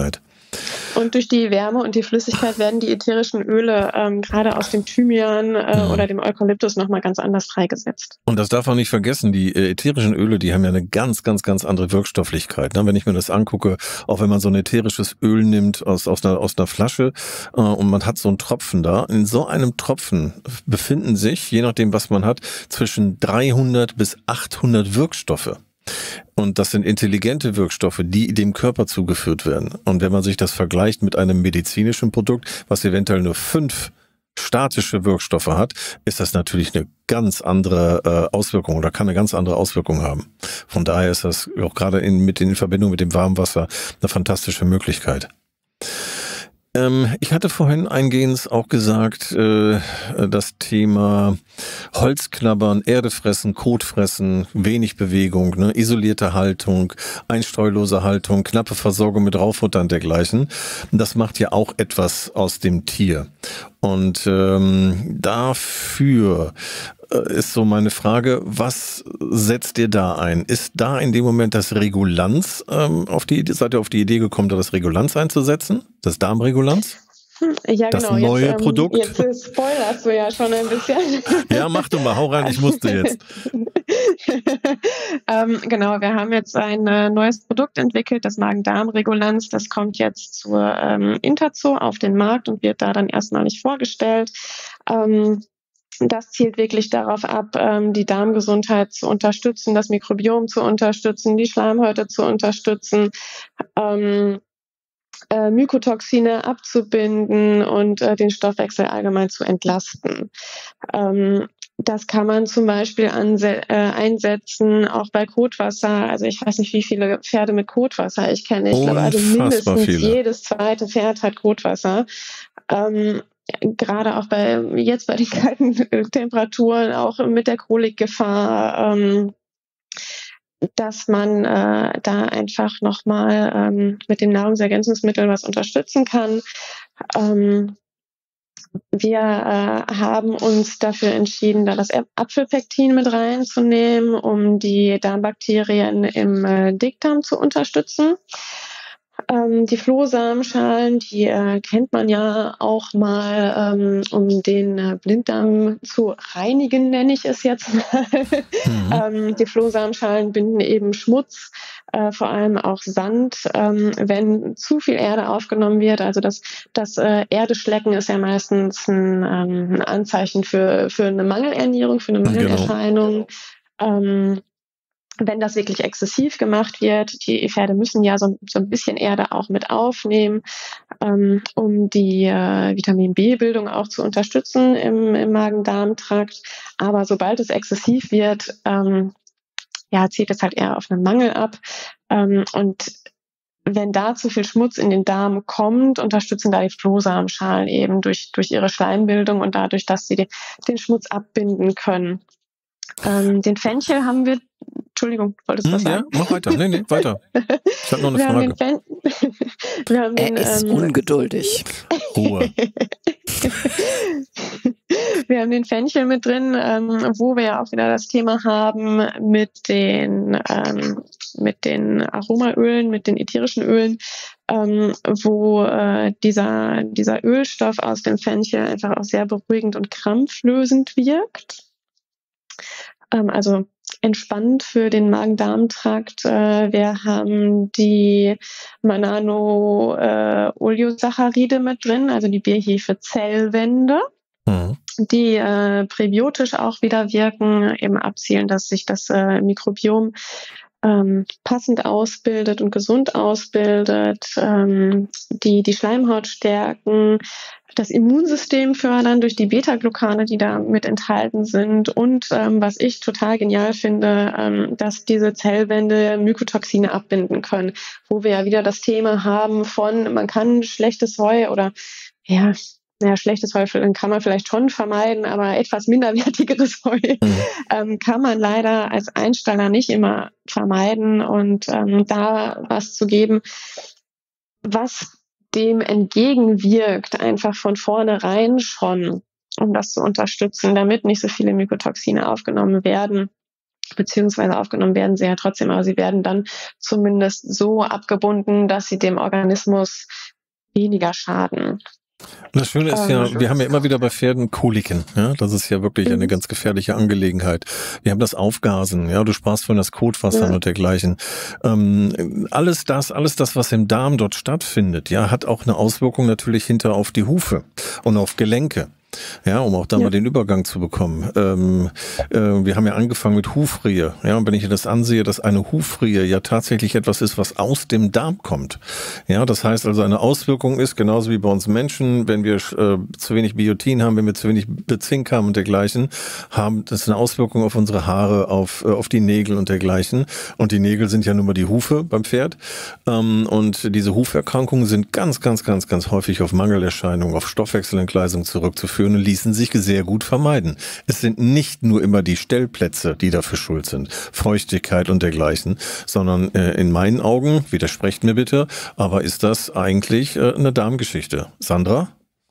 Und durch die Wärme und die Flüssigkeit werden die ätherischen Öle ähm, gerade aus dem Thymian äh, mhm. oder dem Eukalyptus nochmal ganz anders freigesetzt. Und das darf man nicht vergessen, die äh, ätherischen Öle, die haben ja eine ganz, ganz, ganz andere Wirkstofflichkeit. Ne? Wenn ich mir das angucke, auch wenn man so ein ätherisches Öl nimmt aus, aus, einer, aus einer Flasche äh, und man hat so einen Tropfen da, in so einem Tropfen befinden sich, je nachdem was man hat, zwischen dreihundert bis achthundert Wirkstoffe. Und das sind intelligente Wirkstoffe, die dem Körper zugeführt werden. Und wenn man sich das vergleicht mit einem medizinischen Produkt, was eventuell nur fünf statische Wirkstoffe hat, ist das natürlich eine ganz andere äh, Auswirkung oder kann eine ganz andere Auswirkung haben. Von daher ist das auch gerade in, mit in Verbindung mit dem warmen Wasser eine fantastische Möglichkeit. Ich hatte vorhin eingehend auch gesagt, äh, das Thema Holzknabbern, Erde fressen, Kot fressen, wenig Bewegung, ne, isolierte Haltung, einstreulose Haltung, knappe Versorgung mit Raufutter und dergleichen. Das macht ja auch etwas aus dem Tier. Und ähm, dafür ist so meine Frage, was setzt ihr da ein? Ist da in dem Moment das Regulanz, ähm, auf die, seid ihr auf die Idee gekommen, da das Regulanz einzusetzen? Das Darmregulanz? Ja, das genau. neue jetzt, Produkt? Ähm, jetzt spoilerst du ja schon ein bisschen. Ja, mach du mal, hau rein, ich musste jetzt. ähm, genau, wir haben jetzt ein äh, neues Produkt entwickelt, das Magen-Darm-Regulanz. Das kommt jetzt zur ähm, Interzoo auf den Markt und wird da dann erstmalig vorgestellt. Ähm, Das zielt wirklich darauf ab, die Darmgesundheit zu unterstützen, das Mikrobiom zu unterstützen, die Schleimhäute zu unterstützen, ähm, äh, Mykotoxine abzubinden und äh, den Stoffwechsel allgemein zu entlasten. Ähm, das kann man zum Beispiel anse- äh, einsetzen, auch bei Kotwasser. Also ich weiß nicht, wie viele Pferde mit Kotwasser ich kenne. Ich glaube, also mindestens viele. Jedes zweite Pferd hat Kotwasser. Ähm, Gerade auch bei jetzt bei den kalten Temperaturen, auch mit der Kolikgefahr, ähm, dass man äh, da einfach nochmal ähm, mit den Nahrungsergänzungsmitteln was unterstützen kann. Ähm, wir äh, haben uns dafür entschieden, da das Apfelpektin mit reinzunehmen, um die Darmbakterien im äh, Dickdarm zu unterstützen. Ähm, die Flohsamenschalen, die äh, kennt man ja auch mal, ähm, um den äh, Blinddarm zu reinigen, nenne ich es jetzt mal. Mhm. ähm, die Flohsamenschalen binden eben Schmutz, äh, vor allem auch Sand, ähm, wenn zu viel Erde aufgenommen wird. Also das, das äh, Erdeschlecken ist ja meistens ein, ähm, ein Anzeichen für, für eine Mangelernährung, für eine Mangelerscheinung. Genau. Ähm, Wenn das wirklich exzessiv gemacht wird, die Pferde müssen ja so, so ein bisschen Erde auch mit aufnehmen, ähm, um die äh, Vitamin-B-Bildung auch zu unterstützen im, im Magen-Darm-Trakt. Aber sobald es exzessiv wird, ähm, ja, zielt es halt eher auf einen Mangel ab. Ähm, und wenn da zu viel Schmutz in den Darm kommt, unterstützen da die Flohsamenschalen eben durch, durch ihre Schleimbildung und dadurch, dass sie den, den Schmutz abbinden können. Ähm, den Fenchel haben wir, Entschuldigung, wolltest du was sagen? Ja, mach weiter. Nee, nee, weiter. Ich habe noch eine wir Frage. Haben Fen- wir haben den, er ist ähm, ungeduldig. Ruhe. Wir haben den Fenchel mit drin, ähm, wo wir ja auch wieder das Thema haben mit den, ähm, mit den Aromaölen, mit den ätherischen Ölen, ähm, wo äh, dieser, dieser Ölstoff aus dem Fenchel einfach auch sehr beruhigend und krampflösend wirkt. Ähm, also entspannend für den Magen-Darm-Trakt. Äh, wir haben die Manano-Oleosaccharide äh, mit drin, also die Bierhefe-Zellwände, mhm. die äh, präbiotisch auch wieder wirken, eben abzielen, dass sich das äh, Mikrobiom ähm, passend ausbildet und gesund ausbildet, ähm, die die Schleimhaut stärken, das Immunsystem fördern durch die Beta-Glucane, die da mit enthalten sind und ähm, was ich total genial finde, ähm, dass diese Zellwände Mykotoxine abbinden können, wo wir ja wieder das Thema haben von, man kann schlechtes Heu oder ja, naja, schlechtes Heu kann man vielleicht schon vermeiden, aber etwas minderwertigeres Heu mhm. ähm, kann man leider als Einsteiger nicht immer vermeiden und ähm, da was zu geben, was dem entgegenwirkt, einfach von vornherein schon, um das zu unterstützen, damit nicht so viele Mykotoxine aufgenommen werden, beziehungsweise aufgenommen werden sie ja trotzdem, aber sie werden dann zumindest so abgebunden, dass sie dem Organismus weniger schaden. Das Schöne ist ja, wir haben ja immer wieder bei Pferden Koliken. Ja? Das ist ja wirklich eine ganz gefährliche Angelegenheit. Wir haben das Aufgasen. Ja, du sprachst von das Kotwasser ja. und dergleichen. Ähm, alles das, alles das, was im Darm dort stattfindet, ja, hat auch eine Auswirkung natürlich hinter auf die Hufe und auf Gelenke. Ja, um auch da ja. mal den Übergang zu bekommen. Ähm, äh, wir haben ja angefangen mit Hufrehe. Ja, und wenn ich das ansehe, dass eine Hufrehe ja tatsächlich etwas ist, was aus dem Darm kommt. Ja, das heißt also, eine Auswirkung ist, genauso wie bei uns Menschen, wenn wir äh, zu wenig Biotin haben, wenn wir zu wenig Zink haben und dergleichen, haben das eine Auswirkung auf unsere Haare, auf, äh, auf die Nägel und dergleichen. Und die Nägel sind ja nun mal die Hufe beim Pferd. Ähm, und diese Huferkrankungen sind ganz, ganz, ganz, ganz häufig auf Mangelerscheinungen, auf Stoffwechselentgleisung zurückzuführen und ließen sich sehr gut vermeiden. Es sind nicht nur immer die Stellplätze, die dafür schuld sind, Feuchtigkeit und dergleichen, sondern äh, in meinen Augen, widersprecht mir bitte, aber ist das eigentlich äh, eine Darmgeschichte. Sandra?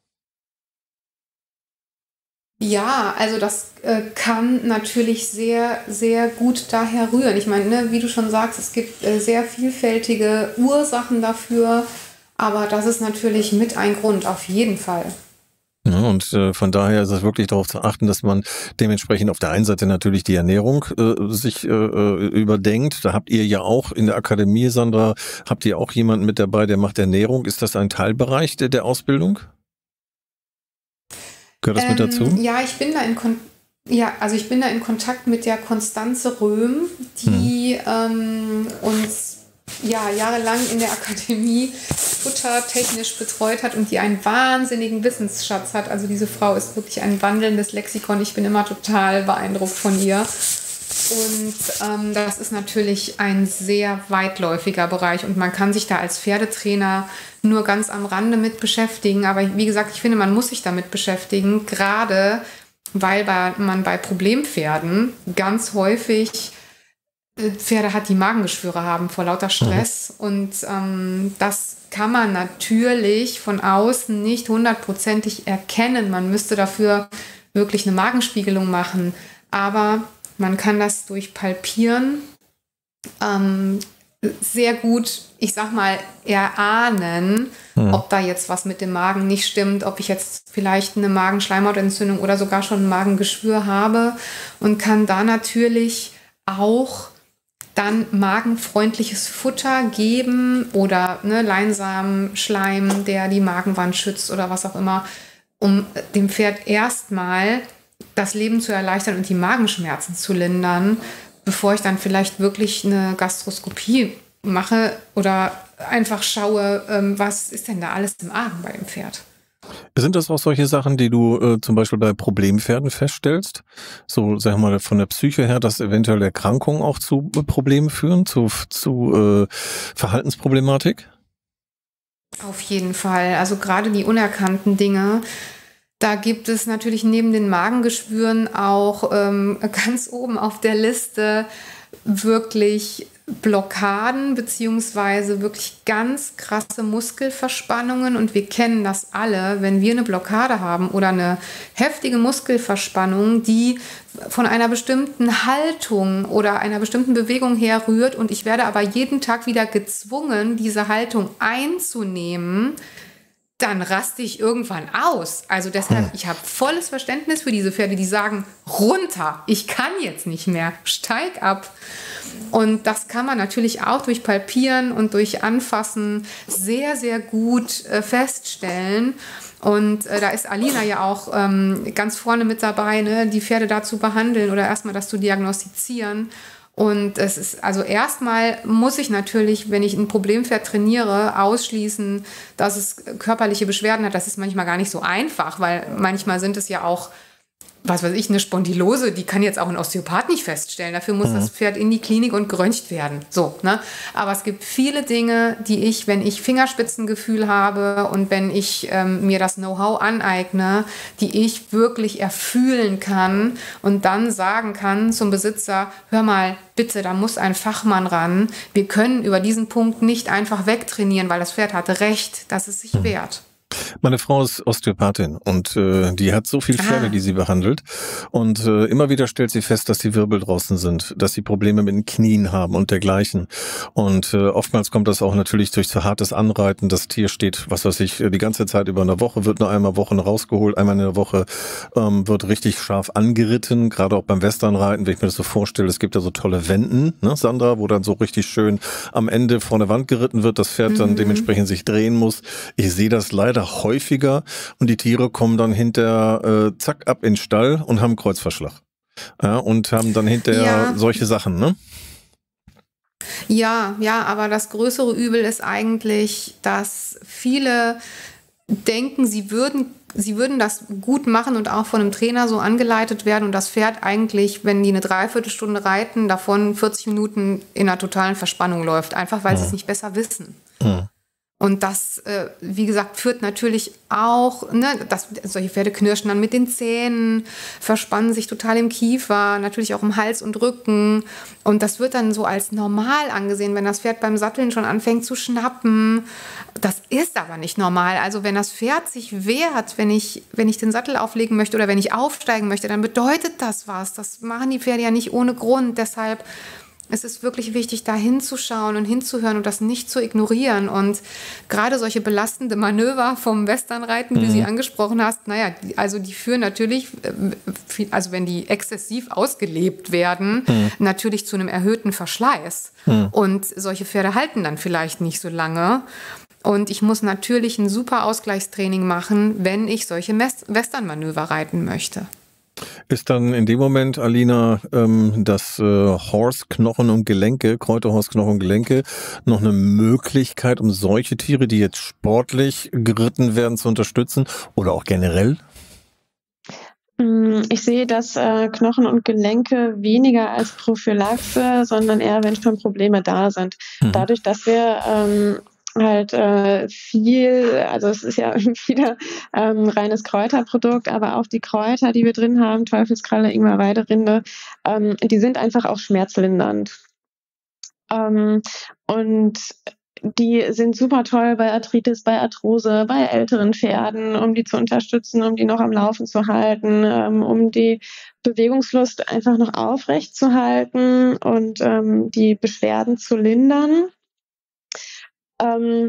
Ja, also das äh, kann natürlich sehr, sehr gut daher rühren. Ich meine, ne, wie du schon sagst, es gibt äh, sehr vielfältige Ursachen dafür, aber das ist natürlich mit ein Grund, auf jeden Fall. Ja, und äh, von daher ist es wirklich darauf zu achten, dass man dementsprechend auf der einen Seite natürlich die Ernährung äh, sich äh, überdenkt. Da habt ihr ja auch in der Akademie, Sandra, habt ihr auch jemanden mit dabei, der macht Ernährung. Ist das ein Teilbereich der, der Ausbildung? Gehört das ähm, mit dazu? Ja, ich bin da in Kon- ja, also ich bin da in Kontakt mit der Konstanze Röhm, die hm. ähm, uns ja, jahrelang in der Akademie futtertechnisch betreut hat und die einen wahnsinnigen Wissensschatz hat. Also diese Frau ist wirklich ein wandelndes Lexikon. Ich bin immer total beeindruckt von ihr. Und ähm, das ist natürlich ein sehr weitläufiger Bereich und man kann sich da als Pferdetrainer nur ganz am Rande mit beschäftigen. Aber wie gesagt, ich finde, man muss sich damit beschäftigen, gerade weil bei, man bei Problempferden ganz häufig Pferde hat, die Magengeschwüre haben vor lauter Stress. Mhm. Und ähm, das kann man natürlich von außen nicht hundertprozentig erkennen. Man müsste dafür wirklich eine Magenspiegelung machen. Aber man kann das durch Palpieren ähm, sehr gut, ich sag mal, erahnen, mhm. ob da jetzt was mit dem Magen nicht stimmt, ob ich jetzt vielleicht eine Magenschleimhautentzündung oder sogar schon ein Magengeschwür habe und kann da natürlich auch dann magenfreundliches Futter geben oder ne, Leinsamen-Schleim, der die Magenwand schützt oder was auch immer, um dem Pferd erstmal das Leben zu erleichtern und die Magenschmerzen zu lindern, bevor ich dann vielleicht wirklich eine Gastroskopie mache oder einfach schaue, ähm, was ist denn da alles im Argen bei dem Pferd. Sind das auch solche Sachen, die du äh, zum Beispiel bei Problempferden feststellst? So, sagen wir mal, von der Psyche her, dass eventuell Erkrankungen auch zu äh, Problemen führen, zu, zu äh, Verhaltensproblematik? Auf jeden Fall. Also gerade die unerkannten Dinge, da gibt es natürlich neben den Magengeschwüren auch ähm, ganz oben auf der Liste wirklich Blockaden beziehungsweise wirklich ganz krasse Muskelverspannungen und wir kennen das alle, wenn wir eine Blockade haben oder eine heftige Muskelverspannung, die von einer bestimmten Haltung oder einer bestimmten Bewegung herrührt und ich werde aber jeden Tag wieder gezwungen, diese Haltung einzunehmen, dann raste ich irgendwann aus. Also deshalb, ich habe volles Verständnis für diese Pferde, die sagen, runter, ich kann jetzt nicht mehr, steig ab. Und das kann man natürlich auch durch Palpieren und durch Anfassen sehr, sehr gut äh, feststellen. Und äh, da ist Alina ja auch ähm, ganz vorne mit dabei, ne, die Pferde da zu behandeln oder erstmal das zu diagnostizieren. Und es ist, also erstmal muss ich natürlich, wenn ich ein Problempferd trainiere, ausschließen, dass es körperliche Beschwerden hat. Das ist manchmal gar nicht so einfach, weil manchmal sind es ja auch, was weiß ich, eine Spondylose, die kann jetzt auch ein Osteopath nicht feststellen. Dafür muss mhm. das Pferd in die Klinik und geröntgt werden. So, ne? Aber es gibt viele Dinge, die ich, wenn ich Fingerspitzengefühl habe und wenn ich ähm, mir das Know-how aneigne, die ich wirklich erfühlen kann und dann sagen kann zum Besitzer, hör mal, bitte, da muss ein Fachmann ran. Wir können über diesen Punkt nicht einfach wegtrainieren, weil das Pferd hatte recht, dass es sich mhm. wehrt. Meine Frau ist Osteopathin und äh, die hat so viele Pferde, ah. die sie behandelt. Und äh, immer wieder stellt sie fest, dass die Wirbel draußen sind, dass sie Probleme mit den Knien haben und dergleichen. Und äh, oftmals kommt das auch natürlich durch zu hartes Anreiten. Das Tier steht, was weiß ich, die ganze Zeit über eine Woche, wird nur einmal Wochen rausgeholt, einmal in der Woche ähm, wird richtig scharf angeritten, gerade auch beim Westernreiten, wenn ich mir das so vorstelle. Es gibt ja so tolle Wenden, ne, Sandra, wo dann so richtig schön am Ende vor der Wand geritten wird, das Pferd dann mhm. dementsprechend sich drehen muss. Ich sehe das leider häufiger und die Tiere kommen dann hinter äh, zack ab in den Stall und haben Kreuzverschlag. Ja, und haben dann hinterher ja. solche Sachen, ne? Ja, ja, aber das größere Übel ist eigentlich, dass viele denken, sie würden, sie würden das gut machen und auch von einem Trainer so angeleitet werden und das Pferd eigentlich, wenn die eine Dreiviertelstunde reiten, davon vierzig Minuten in einer totalen Verspannung läuft, einfach weil ja. sie es nicht besser wissen. Ja. Und das, äh, wie gesagt, führt natürlich auch, ne, dass solche Pferde knirschen dann mit den Zähnen, verspannen sich total im Kiefer, natürlich auch im Hals und Rücken. Und das wird dann so als normal angesehen, wenn das Pferd beim Satteln schon anfängt zu schnappen. Das ist aber nicht normal. Also wenn das Pferd sich wehrt, wenn ich, wenn ich den Sattel auflegen möchte oder wenn ich aufsteigen möchte, dann bedeutet das was. Das machen die Pferde ja nicht ohne Grund. Deshalb es ist wirklich wichtig, da hinzuschauen und hinzuhören und das nicht zu ignorieren. Und gerade solche belastende Manöver vom Westernreiten, wie mhm. du sie angesprochen hast, naja, die, also die führen natürlich, also wenn die exzessiv ausgelebt werden, mhm. natürlich zu einem erhöhten Verschleiß. Mhm. Und solche Pferde halten dann vielleicht nicht so lange. Und ich muss natürlich ein super Ausgleichstraining machen, wenn ich solche Westernmanöver reiten möchte. Ist dann in dem Moment, Alina, ähm, das äh, Horsknochen und Gelenke, Kräuterhorsknochen und Gelenke, noch eine Möglichkeit, um solche Tiere, die jetzt sportlich geritten werden, zu unterstützen oder auch generell? Ich sehe das äh, Knochen und Gelenke weniger als Prophylaxe, sondern eher, wenn schon Probleme da sind. Mhm. Dadurch, dass wir ähm, halt äh, viel, also es ist ja wieder ähm, reines Kräuterprodukt, aber auch die Kräuter, die wir drin haben, Teufelskralle, Ingwer, Weiderinde, ähm, die sind einfach auch schmerzlindernd. Ähm, und die sind super toll bei Arthritis, bei Arthrose, bei älteren Pferden, um die zu unterstützen, um die noch am Laufen zu halten, ähm, um die Bewegungslust einfach noch aufrecht zu halten und ähm, die Beschwerden zu lindern. Ähm,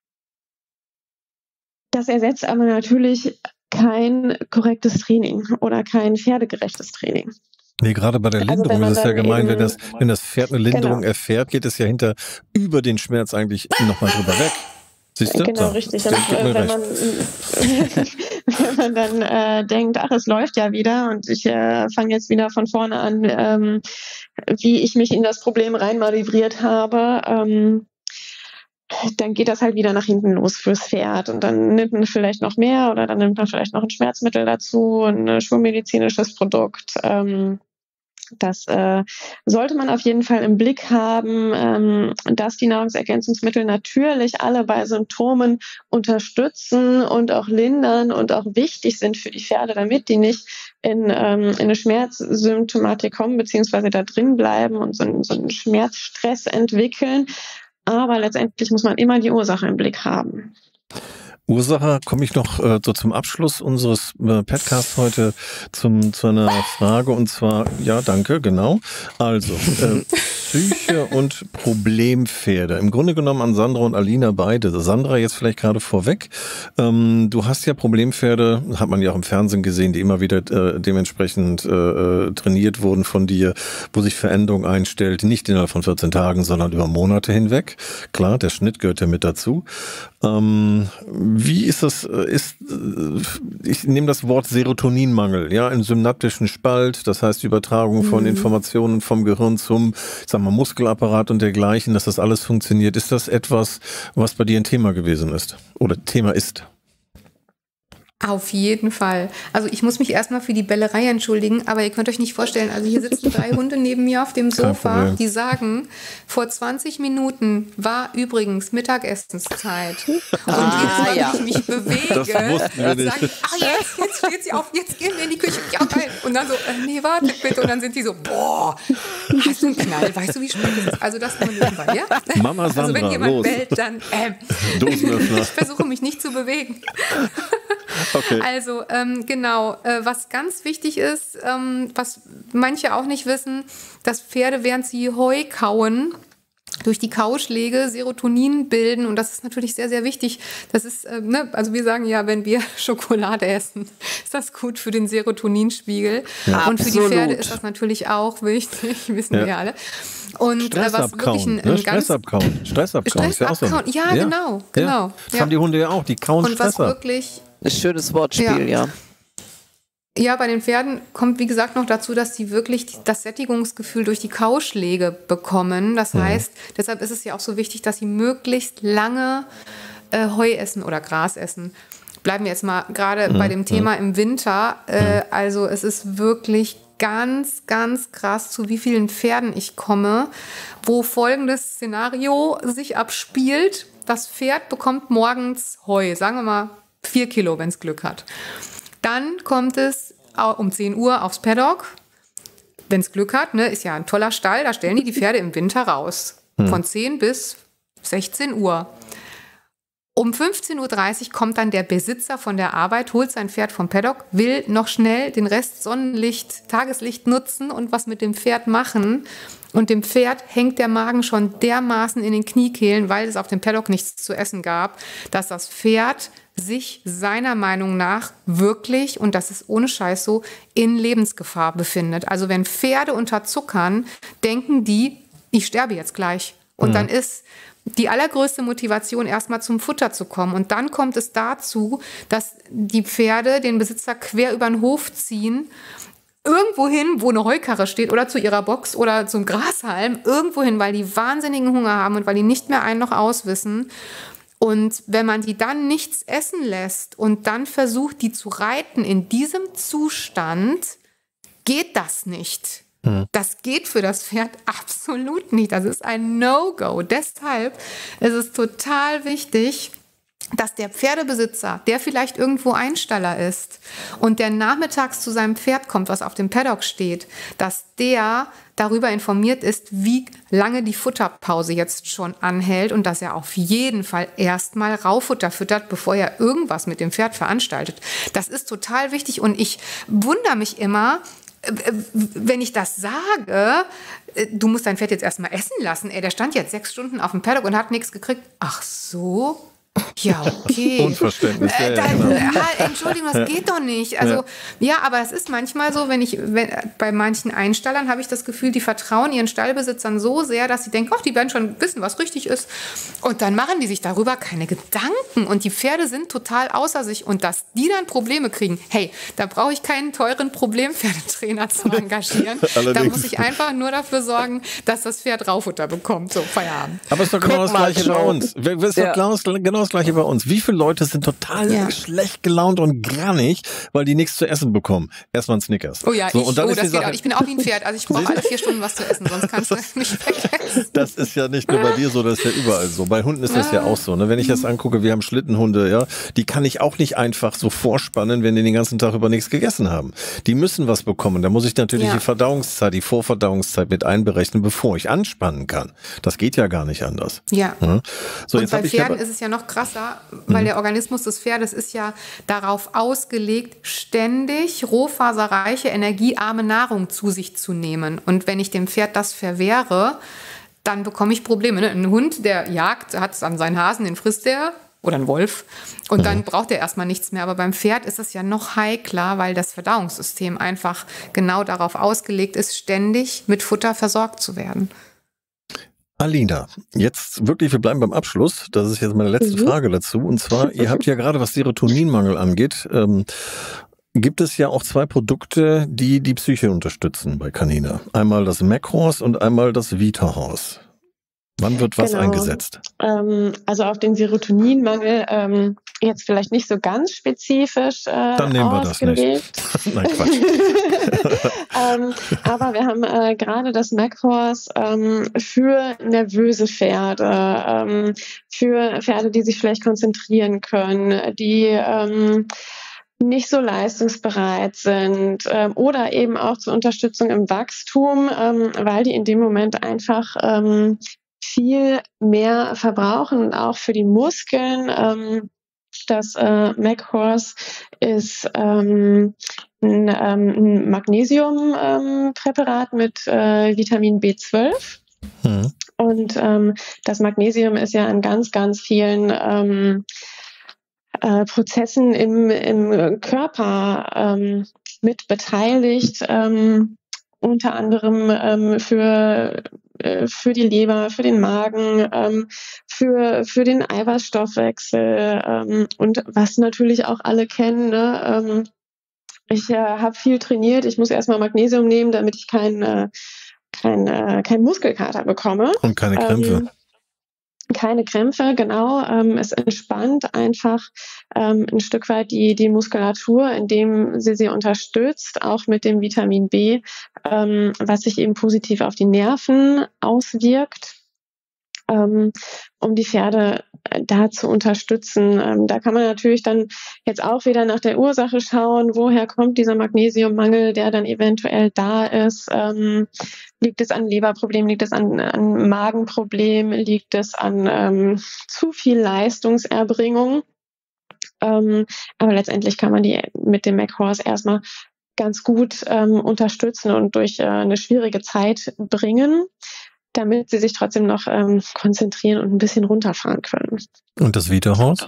das ersetzt aber natürlich kein korrektes Training oder kein pferdegerechtes Training. Nee, gerade bei der Linderung also ist es ja gemein, wenn das, wenn das Pferd eine Linderung genau. erfährt, geht es ja hinter über den Schmerz eigentlich nochmal drüber weg. Siehst du? Genau, so, richtig. Und, äh, wenn, man, wenn man dann äh, denkt, ach, es läuft ja wieder und ich äh, fange jetzt wieder von vorne an, ähm, wie ich mich in das Problem reinmanövriert habe, ähm, dann geht das halt wieder nach hinten los fürs Pferd und dann nimmt man vielleicht noch mehr oder dann nimmt man vielleicht noch ein Schmerzmittel dazu, ein schulmedizinisches Produkt. Ähm, das äh, sollte man auf jeden Fall im Blick haben, ähm, dass die Nahrungsergänzungsmittel natürlich alle bei Symptomen unterstützen und auch lindern und auch wichtig sind für die Pferde, damit die nicht in, ähm, in eine Schmerzsymptomatik kommen, beziehungsweise da drin bleiben und so, so einen Schmerzstress entwickeln. Aber letztendlich muss man immer die Ursache im Blick haben. Ursache, komme ich noch äh, so zum Abschluss unseres äh, Podcasts heute zum, zu einer Frage und zwar, ja, danke, genau. Also, äh, Psyche und Problempferde. Im Grunde genommen an Sandra und Alina beide. Sandra jetzt vielleicht gerade vorweg. Ähm, du hast ja Problempferde, hat man ja auch im Fernsehen gesehen, die immer wieder äh, dementsprechend äh, trainiert wurden von dir, wo sich Veränderung einstellt, nicht innerhalb von vierzehn Tagen, sondern über Monate hinweg. Klar, der Schnitt gehört ja mit dazu. Ähm, wie ist das, ist, ich nehme das Wort Serotoninmangel, ja, im synaptischen Spalt, das heißt Übertragung von mhm. Informationen vom Gehirn zum, ich sag mal, Muskelapparat und dergleichen, dass das alles funktioniert. Ist das etwas, was bei dir ein Thema gewesen ist oder Thema ist? Auf jeden Fall. Also ich muss mich erstmal für die Bellerei entschuldigen, aber ihr könnt euch nicht vorstellen, also hier sitzen drei Hunde neben mir auf dem Sofa, die sagen, vor zwanzig Minuten war übrigens Mittagessenszeit. Und Ah, jetzt, wenn ja. ich mich bewege, Das wussten wir nicht. sage ich, ah jetzt, jetzt steht sie auf, jetzt gehen wir in die Küche. Ja, geil. Und dann so, äh, nee, warte bitte. Und dann sind die so, boah, hast du einen Knall? Weißt du, wie spät es ist? Also das nur nebenbei, ja? Mama Sandra, also wenn jemand los. bellt, dann, äh, Dosenöffner. ich versuche mich nicht zu bewegen. Okay. Also ähm, genau, äh, was ganz wichtig ist, ähm, was manche auch nicht wissen, dass Pferde, während sie Heu kauen, durch die Kauschläge Serotonin bilden und das ist natürlich sehr, sehr wichtig. Das ist, äh, ne, also wir sagen ja, wenn wir Schokolade essen, ist das gut für den Serotoninspiegel. Ja, und für die absolut. Pferde ist das natürlich auch wichtig, wissen Ja. wir alle. Und Stress äh, was abkauen, wirklich ein, ne? ein Stress ganz abkauen. Stress abkauen. Stress ist ja auch so. abkauen, ja, genau, genau. Das Ja. haben die Hunde ja auch, die kauen und was Stress ab. wirklich Ein schönes Wortspiel, ja. Ja, bei den Pferden kommt, wie gesagt, noch dazu, dass sie wirklich das Sättigungsgefühl durch die Kauschläge bekommen. Das heißt, deshalb ist es ja auch so wichtig, dass sie möglichst lange äh, Heu essen oder Gras essen. Bleiben wir jetzt mal gerade bei dem Thema im Winter. Äh, also es ist wirklich ganz, ganz krass, zu wie vielen Pferden ich komme, wo folgendes Szenario sich abspielt. Das Pferd bekommt morgens Heu, sagen wir mal vier Kilo, wenn es Glück hat. Dann kommt es um zehn Uhr aufs Paddock. Wenn es Glück hat, ne, ist ja ein toller Stall, da stellen die die Pferde im Winter raus. Von zehn bis sechzehn Uhr. Um fünfzehn Uhr dreißig kommt dann der Besitzer von der Arbeit, holt sein Pferd vom Paddock, will noch schnell den Rest Sonnenlicht, Tageslicht nutzen und was mit dem Pferd machen. Und dem Pferd hängt der Magen schon dermaßen in den Kniekehlen, weil es auf dem Paddock nichts zu essen gab, dass das Pferd sich seiner Meinung nach wirklich, und das ist ohne Scheiß so, in Lebensgefahr befindet. Also wenn Pferde unterzuckern, denken die, ich sterbe jetzt gleich. Und mhm. dann ist die allergrößte Motivation, erstmal zum Futter zu kommen. Und dann kommt es dazu, dass die Pferde den Besitzer quer über den Hof ziehen, irgendwo hin, wo eine Heukarre steht oder zu ihrer Box oder zum Grashalm, irgendwo hin, weil die wahnsinnigen Hunger haben und weil die nicht mehr ein noch auswissen. Und wenn man die dann nichts essen lässt und dann versucht, die zu reiten in diesem Zustand, geht das nicht. Hm. Das geht für das Pferd absolut nicht. Das ist ein No-Go. Deshalb ist es total wichtig, dass der Pferdebesitzer, der vielleicht irgendwo Einstaller ist und der nachmittags zu seinem Pferd kommt, was auf dem Paddock steht, dass der darüber informiert ist, wie lange die Futterpause jetzt schon anhält und dass er auf jeden Fall erstmal Raufutter füttert, bevor er irgendwas mit dem Pferd veranstaltet. Das ist total wichtig und ich wundere mich immer, wenn ich das sage, du musst dein Pferd jetzt erstmal essen lassen. Ey, der stand jetzt sechs Stunden auf dem Paddock und hat nichts gekriegt. Ach so? Ja, okay. Unverständnis. Ja, Äh, ja, dann, genau. äh, Entschuldigung, das geht doch nicht. Also, ja. ja, aber es ist manchmal so, wenn ich, wenn, bei manchen Einstallern habe ich das Gefühl, die vertrauen ihren Stallbesitzern so sehr, dass sie denken, ach, die werden schon wissen, was richtig ist. Und dann machen die sich darüber keine Gedanken. Und die Pferde sind total außer sich. Und dass die dann Probleme kriegen, hey, da brauche ich keinen teuren Problempferdetrainer zu engagieren. Da muss ich einfach nur dafür sorgen, dass das Pferd Raufutter bekommt. So, Feierabend. Aber es ist doch genau das Gleiche bei uns. Es ist doch Ja. genau das, genau das Gleiche bei uns. Wie viele Leute sind total Ja. schlecht gelaunt und grannig, weil die nichts zu essen bekommen? Erstmal ein Snickers. Oh ja, so, ich, und dann oh, ist die das geht Sache, auch. Ich bin auch wie ein Pferd. Also ich brauche alle vier Stunden was zu essen, sonst kannst du nicht vergessen. Das ist ja nicht nur bei dir so, das ist ja überall so. Bei Hunden ist das ja auch so. Ne? Wenn ich das angucke, wir haben Schlittenhunde, ja, die kann ich auch nicht einfach so vorspannen, wenn die den ganzen Tag über nichts gegessen haben. Die müssen was bekommen. Da muss ich natürlich Ja. die Verdauungszeit, die Vorverdauungszeit mit einberechnen, bevor ich anspannen kann. Das geht ja gar nicht anders. Ja. Ja? So, Und jetzt bei habe ich Pferden aber, ist es ja noch krasser, weil der Organismus des Pferdes ist ja darauf ausgelegt, ständig rohfaserreiche, energiearme Nahrung zu sich zu nehmen. Und wenn ich dem Pferd das verwehre, dann bekomme ich Probleme. Ne? Ein Hund, der jagt, hat dann seinen Hasen, den frisst der. Oder ein Wolf. Und dann braucht er erstmal nichts mehr. Aber beim Pferd ist es ja noch heikler, weil das Verdauungssystem einfach genau darauf ausgelegt ist, ständig mit Futter versorgt zu werden. Alina, jetzt wirklich, wir bleiben beim Abschluss. Das ist jetzt meine letzte Mhm. Frage dazu. Und zwar, ihr habt ja gerade, was Serotoninmangel angeht, ähm, gibt es ja auch zwei Produkte, die die Psyche unterstützen bei Canina. Einmal das Macros und einmal das Vita Horse. Wann wird was genau. eingesetzt? Ähm, also auf den Serotoninmangel ähm, jetzt vielleicht nicht so ganz spezifisch äh, Dann nehmen wir ausgelegt. das nicht. Nein, Quatsch. ähm, aber wir haben äh, gerade das MacHorse ähm, für nervöse Pferde, ähm, für Pferde, die sich vielleicht konzentrieren können, die ähm, nicht so leistungsbereit sind ähm, oder eben auch zur Unterstützung im Wachstum, ähm, weil die in dem Moment einfach ähm, viel mehr verbrauchen und auch für die Muskeln. Ähm, das äh, MacHorse ist ähm, ein, ähm, ein Magnesiumpräparat ähm, mit äh, Vitamin B zwölf. Mhm. Und ähm, das Magnesium ist ja an ganz, ganz vielen ähm, äh, Prozessen im, im Körper ähm, mit beteiligt. Ähm, unter anderem ähm, für für die Leber, für den Magen, ähm, für für den Eiweißstoffwechsel ähm, und was natürlich auch alle kennen. Ne? Ähm, ich äh, habe viel trainiert. Ich muss erstmal Magnesium nehmen, damit ich keinen äh, kein, äh, kein Muskelkater bekomme. Und keine Krämpfe. Ähm, Keine Krämpfe, genau. Ähm, es entspannt einfach ähm, ein Stück weit die, die Muskulatur, indem sie sie unterstützt, auch mit dem Vitamin B, ähm, was sich eben positiv auf die Nerven auswirkt, ähm, um die Pferde da zu unterstützen. Ähm, da kann man natürlich dann jetzt auch wieder nach der Ursache schauen, woher kommt dieser Magnesiummangel, der dann eventuell da ist. Ähm, liegt es an Leberproblemen, liegt es an, an Magenproblemen, liegt es an ähm, zu viel Leistungserbringung. Ähm, aber letztendlich kann man die mit dem MacHorse erstmal ganz gut ähm, unterstützen und durch äh, eine schwierige Zeit bringen, damit sie sich trotzdem noch ähm, konzentrieren und ein bisschen runterfahren können. Und das VitaHorse?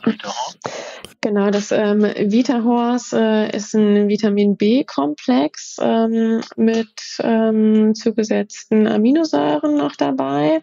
Genau, das ähm, VitaHorse äh, ist ein Vitamin-B-Komplex ähm, mit ähm, zugesetzten Aminosäuren noch dabei.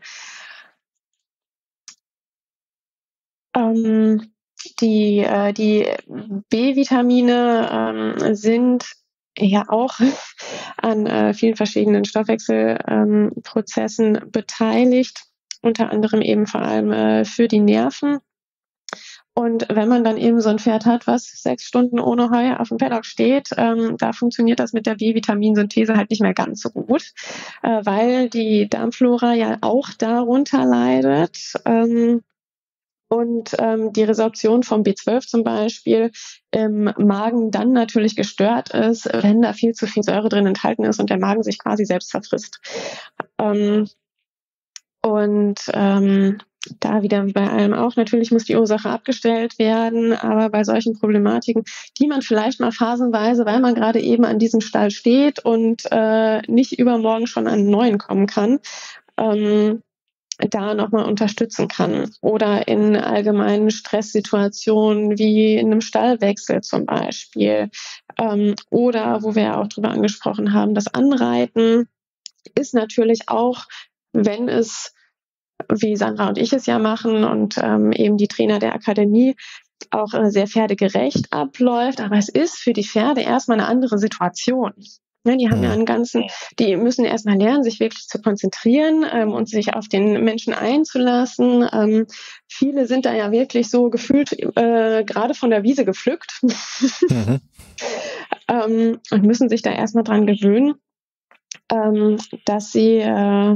Ähm, die äh, die B-Vitamine ähm, sind ja auch an äh, vielen verschiedenen Stoffwechselprozessen ähm, beteiligt, unter anderem eben vor allem äh, für die Nerven. Und wenn man dann eben so ein Pferd hat, was sechs Stunden ohne Heu auf dem Paddock steht, ähm, da funktioniert das mit der B-Vitaminsynthese halt nicht mehr ganz so gut, äh, weil die Darmflora ja auch darunter leidet. Ähm, Und ähm, die Resorption vom B zwölf zum Beispiel im Magen dann natürlich gestört ist, wenn da viel zu viel Säure drin enthalten ist und der Magen sich quasi selbst verfrisst. Ähm, und ähm, da wieder wie bei allem auch, natürlich muss die Ursache abgestellt werden, aber bei solchen Problematiken, die man vielleicht mal phasenweise, weil man gerade eben an diesem Stall steht und äh, nicht übermorgen schon an einen neuen kommen kann, ähm, da nochmal unterstützen kann. Oder in allgemeinen Stresssituationen wie in einem Stallwechsel zum Beispiel. Ähm, oder, wo wir ja auch drüber angesprochen haben, das Anreiten ist natürlich auch, wenn es, wie Sandra und ich es ja machen und ähm, eben die Trainer der Akademie, auch äh, sehr pferdegerecht abläuft. Aber es ist für die Pferde erstmal eine andere Situation. Ja, die haben ja einen ganzen, die müssen erstmal lernen, sich wirklich zu konzentrieren ähm, und sich auf den Menschen einzulassen. Ähm, viele sind da ja wirklich so gefühlt äh, gerade von der Wiese gepflückt mhm. ähm, und müssen sich da erstmal dran gewöhnen, ähm, dass sie äh,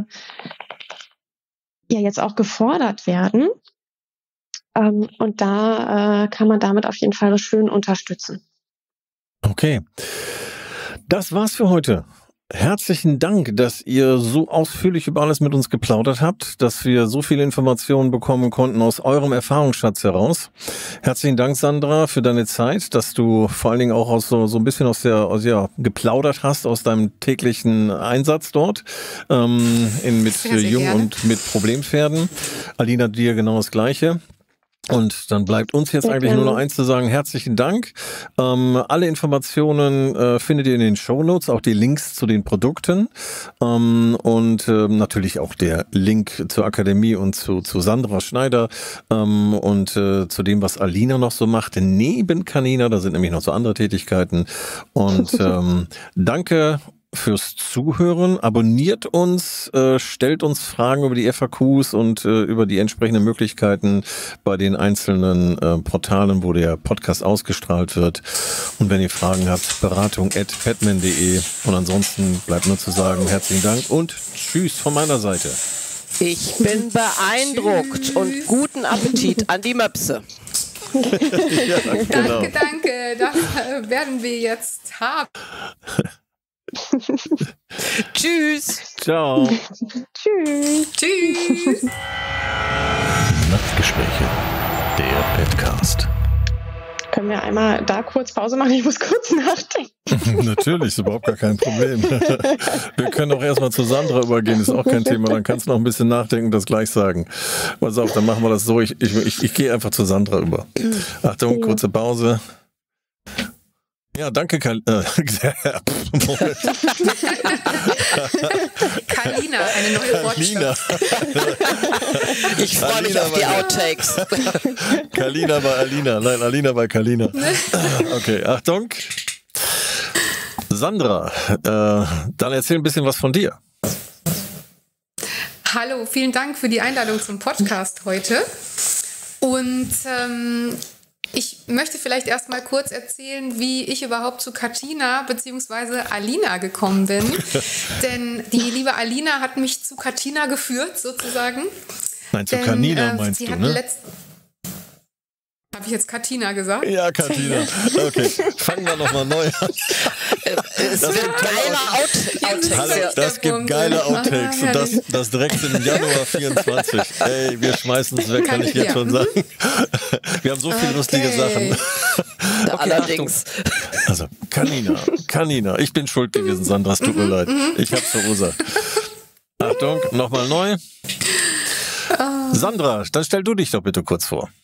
ja jetzt auch gefordert werden. Ähm, und da äh, kann man damit auf jeden Fall schön unterstützen. Okay. Das war's für heute. Herzlichen Dank, dass ihr so ausführlich über alles mit uns geplaudert habt, dass wir so viele Informationen bekommen konnten aus eurem Erfahrungsschatz heraus. Herzlichen Dank, Sandra, für deine Zeit, dass du vor allen Dingen auch aus so, so ein bisschen aus der, aus, ja, geplaudert hast aus deinem täglichen Einsatz dort, ähm, in, mit Jung- und mit Problempferden. Alina, dir genau das Gleiche. Und dann bleibt uns jetzt eigentlich nur noch eins zu sagen, herzlichen Dank. Ähm, alle Informationen äh, findet ihr in den Shownotes, auch die Links zu den Produkten ähm, und äh, natürlich auch der Link zur Akademie und zu, zu Sandra Schneider ähm, und äh, zu dem, was Alina noch so macht, neben Canina, da sind nämlich noch so andere Tätigkeiten. Und ähm, danke fürs Zuhören. Abonniert uns, äh, stellt uns Fragen über die F A Qs und äh, über die entsprechenden Möglichkeiten bei den einzelnen äh, Portalen, wo der Podcast ausgestrahlt wird. Und wenn ihr Fragen habt, beratung at petman punkt de. Und ansonsten bleibt nur zu sagen, herzlichen Dank und tschüss von meiner Seite. Ich bin beeindruckt und guten Appetit an die Möpse. Ja, genau. Danke, danke. Das äh, werden wir jetzt haben. Tschüss. Ciao. Tschüss. Tschüss. Nachtgespräche, der Podcast. Können wir einmal da kurz Pause machen? Ich muss kurz nachdenken. Natürlich, ist überhaupt gar kein Problem. Wir können auch erstmal zu Sandra übergehen, ist auch kein Thema. Dann kannst du noch ein bisschen nachdenken und das gleich sagen. Pass auf, dann machen wir das so. Ich, ich, ich, ich gehe einfach zu Sandra über. Achtung, kurze Pause. Ja, danke, Kal äh, Kalina, eine neue Wortschrift. Ich freue mich auf die Outtakes. Kalina bei Alina. Nein, Alina bei Kalina. Okay, Achtung. Sandra, äh, dann erzähl ein bisschen was von dir. Hallo, vielen Dank für die Einladung zum Podcast heute. Und ähm, ich möchte vielleicht erst mal kurz erzählen, wie ich überhaupt zu Katina bzw. Alina gekommen bin. Denn die liebe Alina hat mich zu Katina geführt, sozusagen. Nein, zu Denn, Kanina äh, meinst sie du, hat ne? letzt- Habe ich jetzt Katina gesagt? Ja, Katina. Okay, fangen wir nochmal neu an. Es Das wird gibt geile Out Outtakes. Hallo, Ja. das gibt geile Outtakes und das, das direkt im Januar vierundzwanzig. Ey, wir schmeißen es weg, kann ich jetzt schon sagen. Wir haben so viele Okay. lustige Sachen. Okay, Allerdings. Achtung. Also, Kanina, Kanina. Ich bin schuld gewesen, Sandra, es tut mir leid. Ich hab's verursacht. Achtung, nochmal neu. Sandra, dann stell du dich doch bitte kurz vor.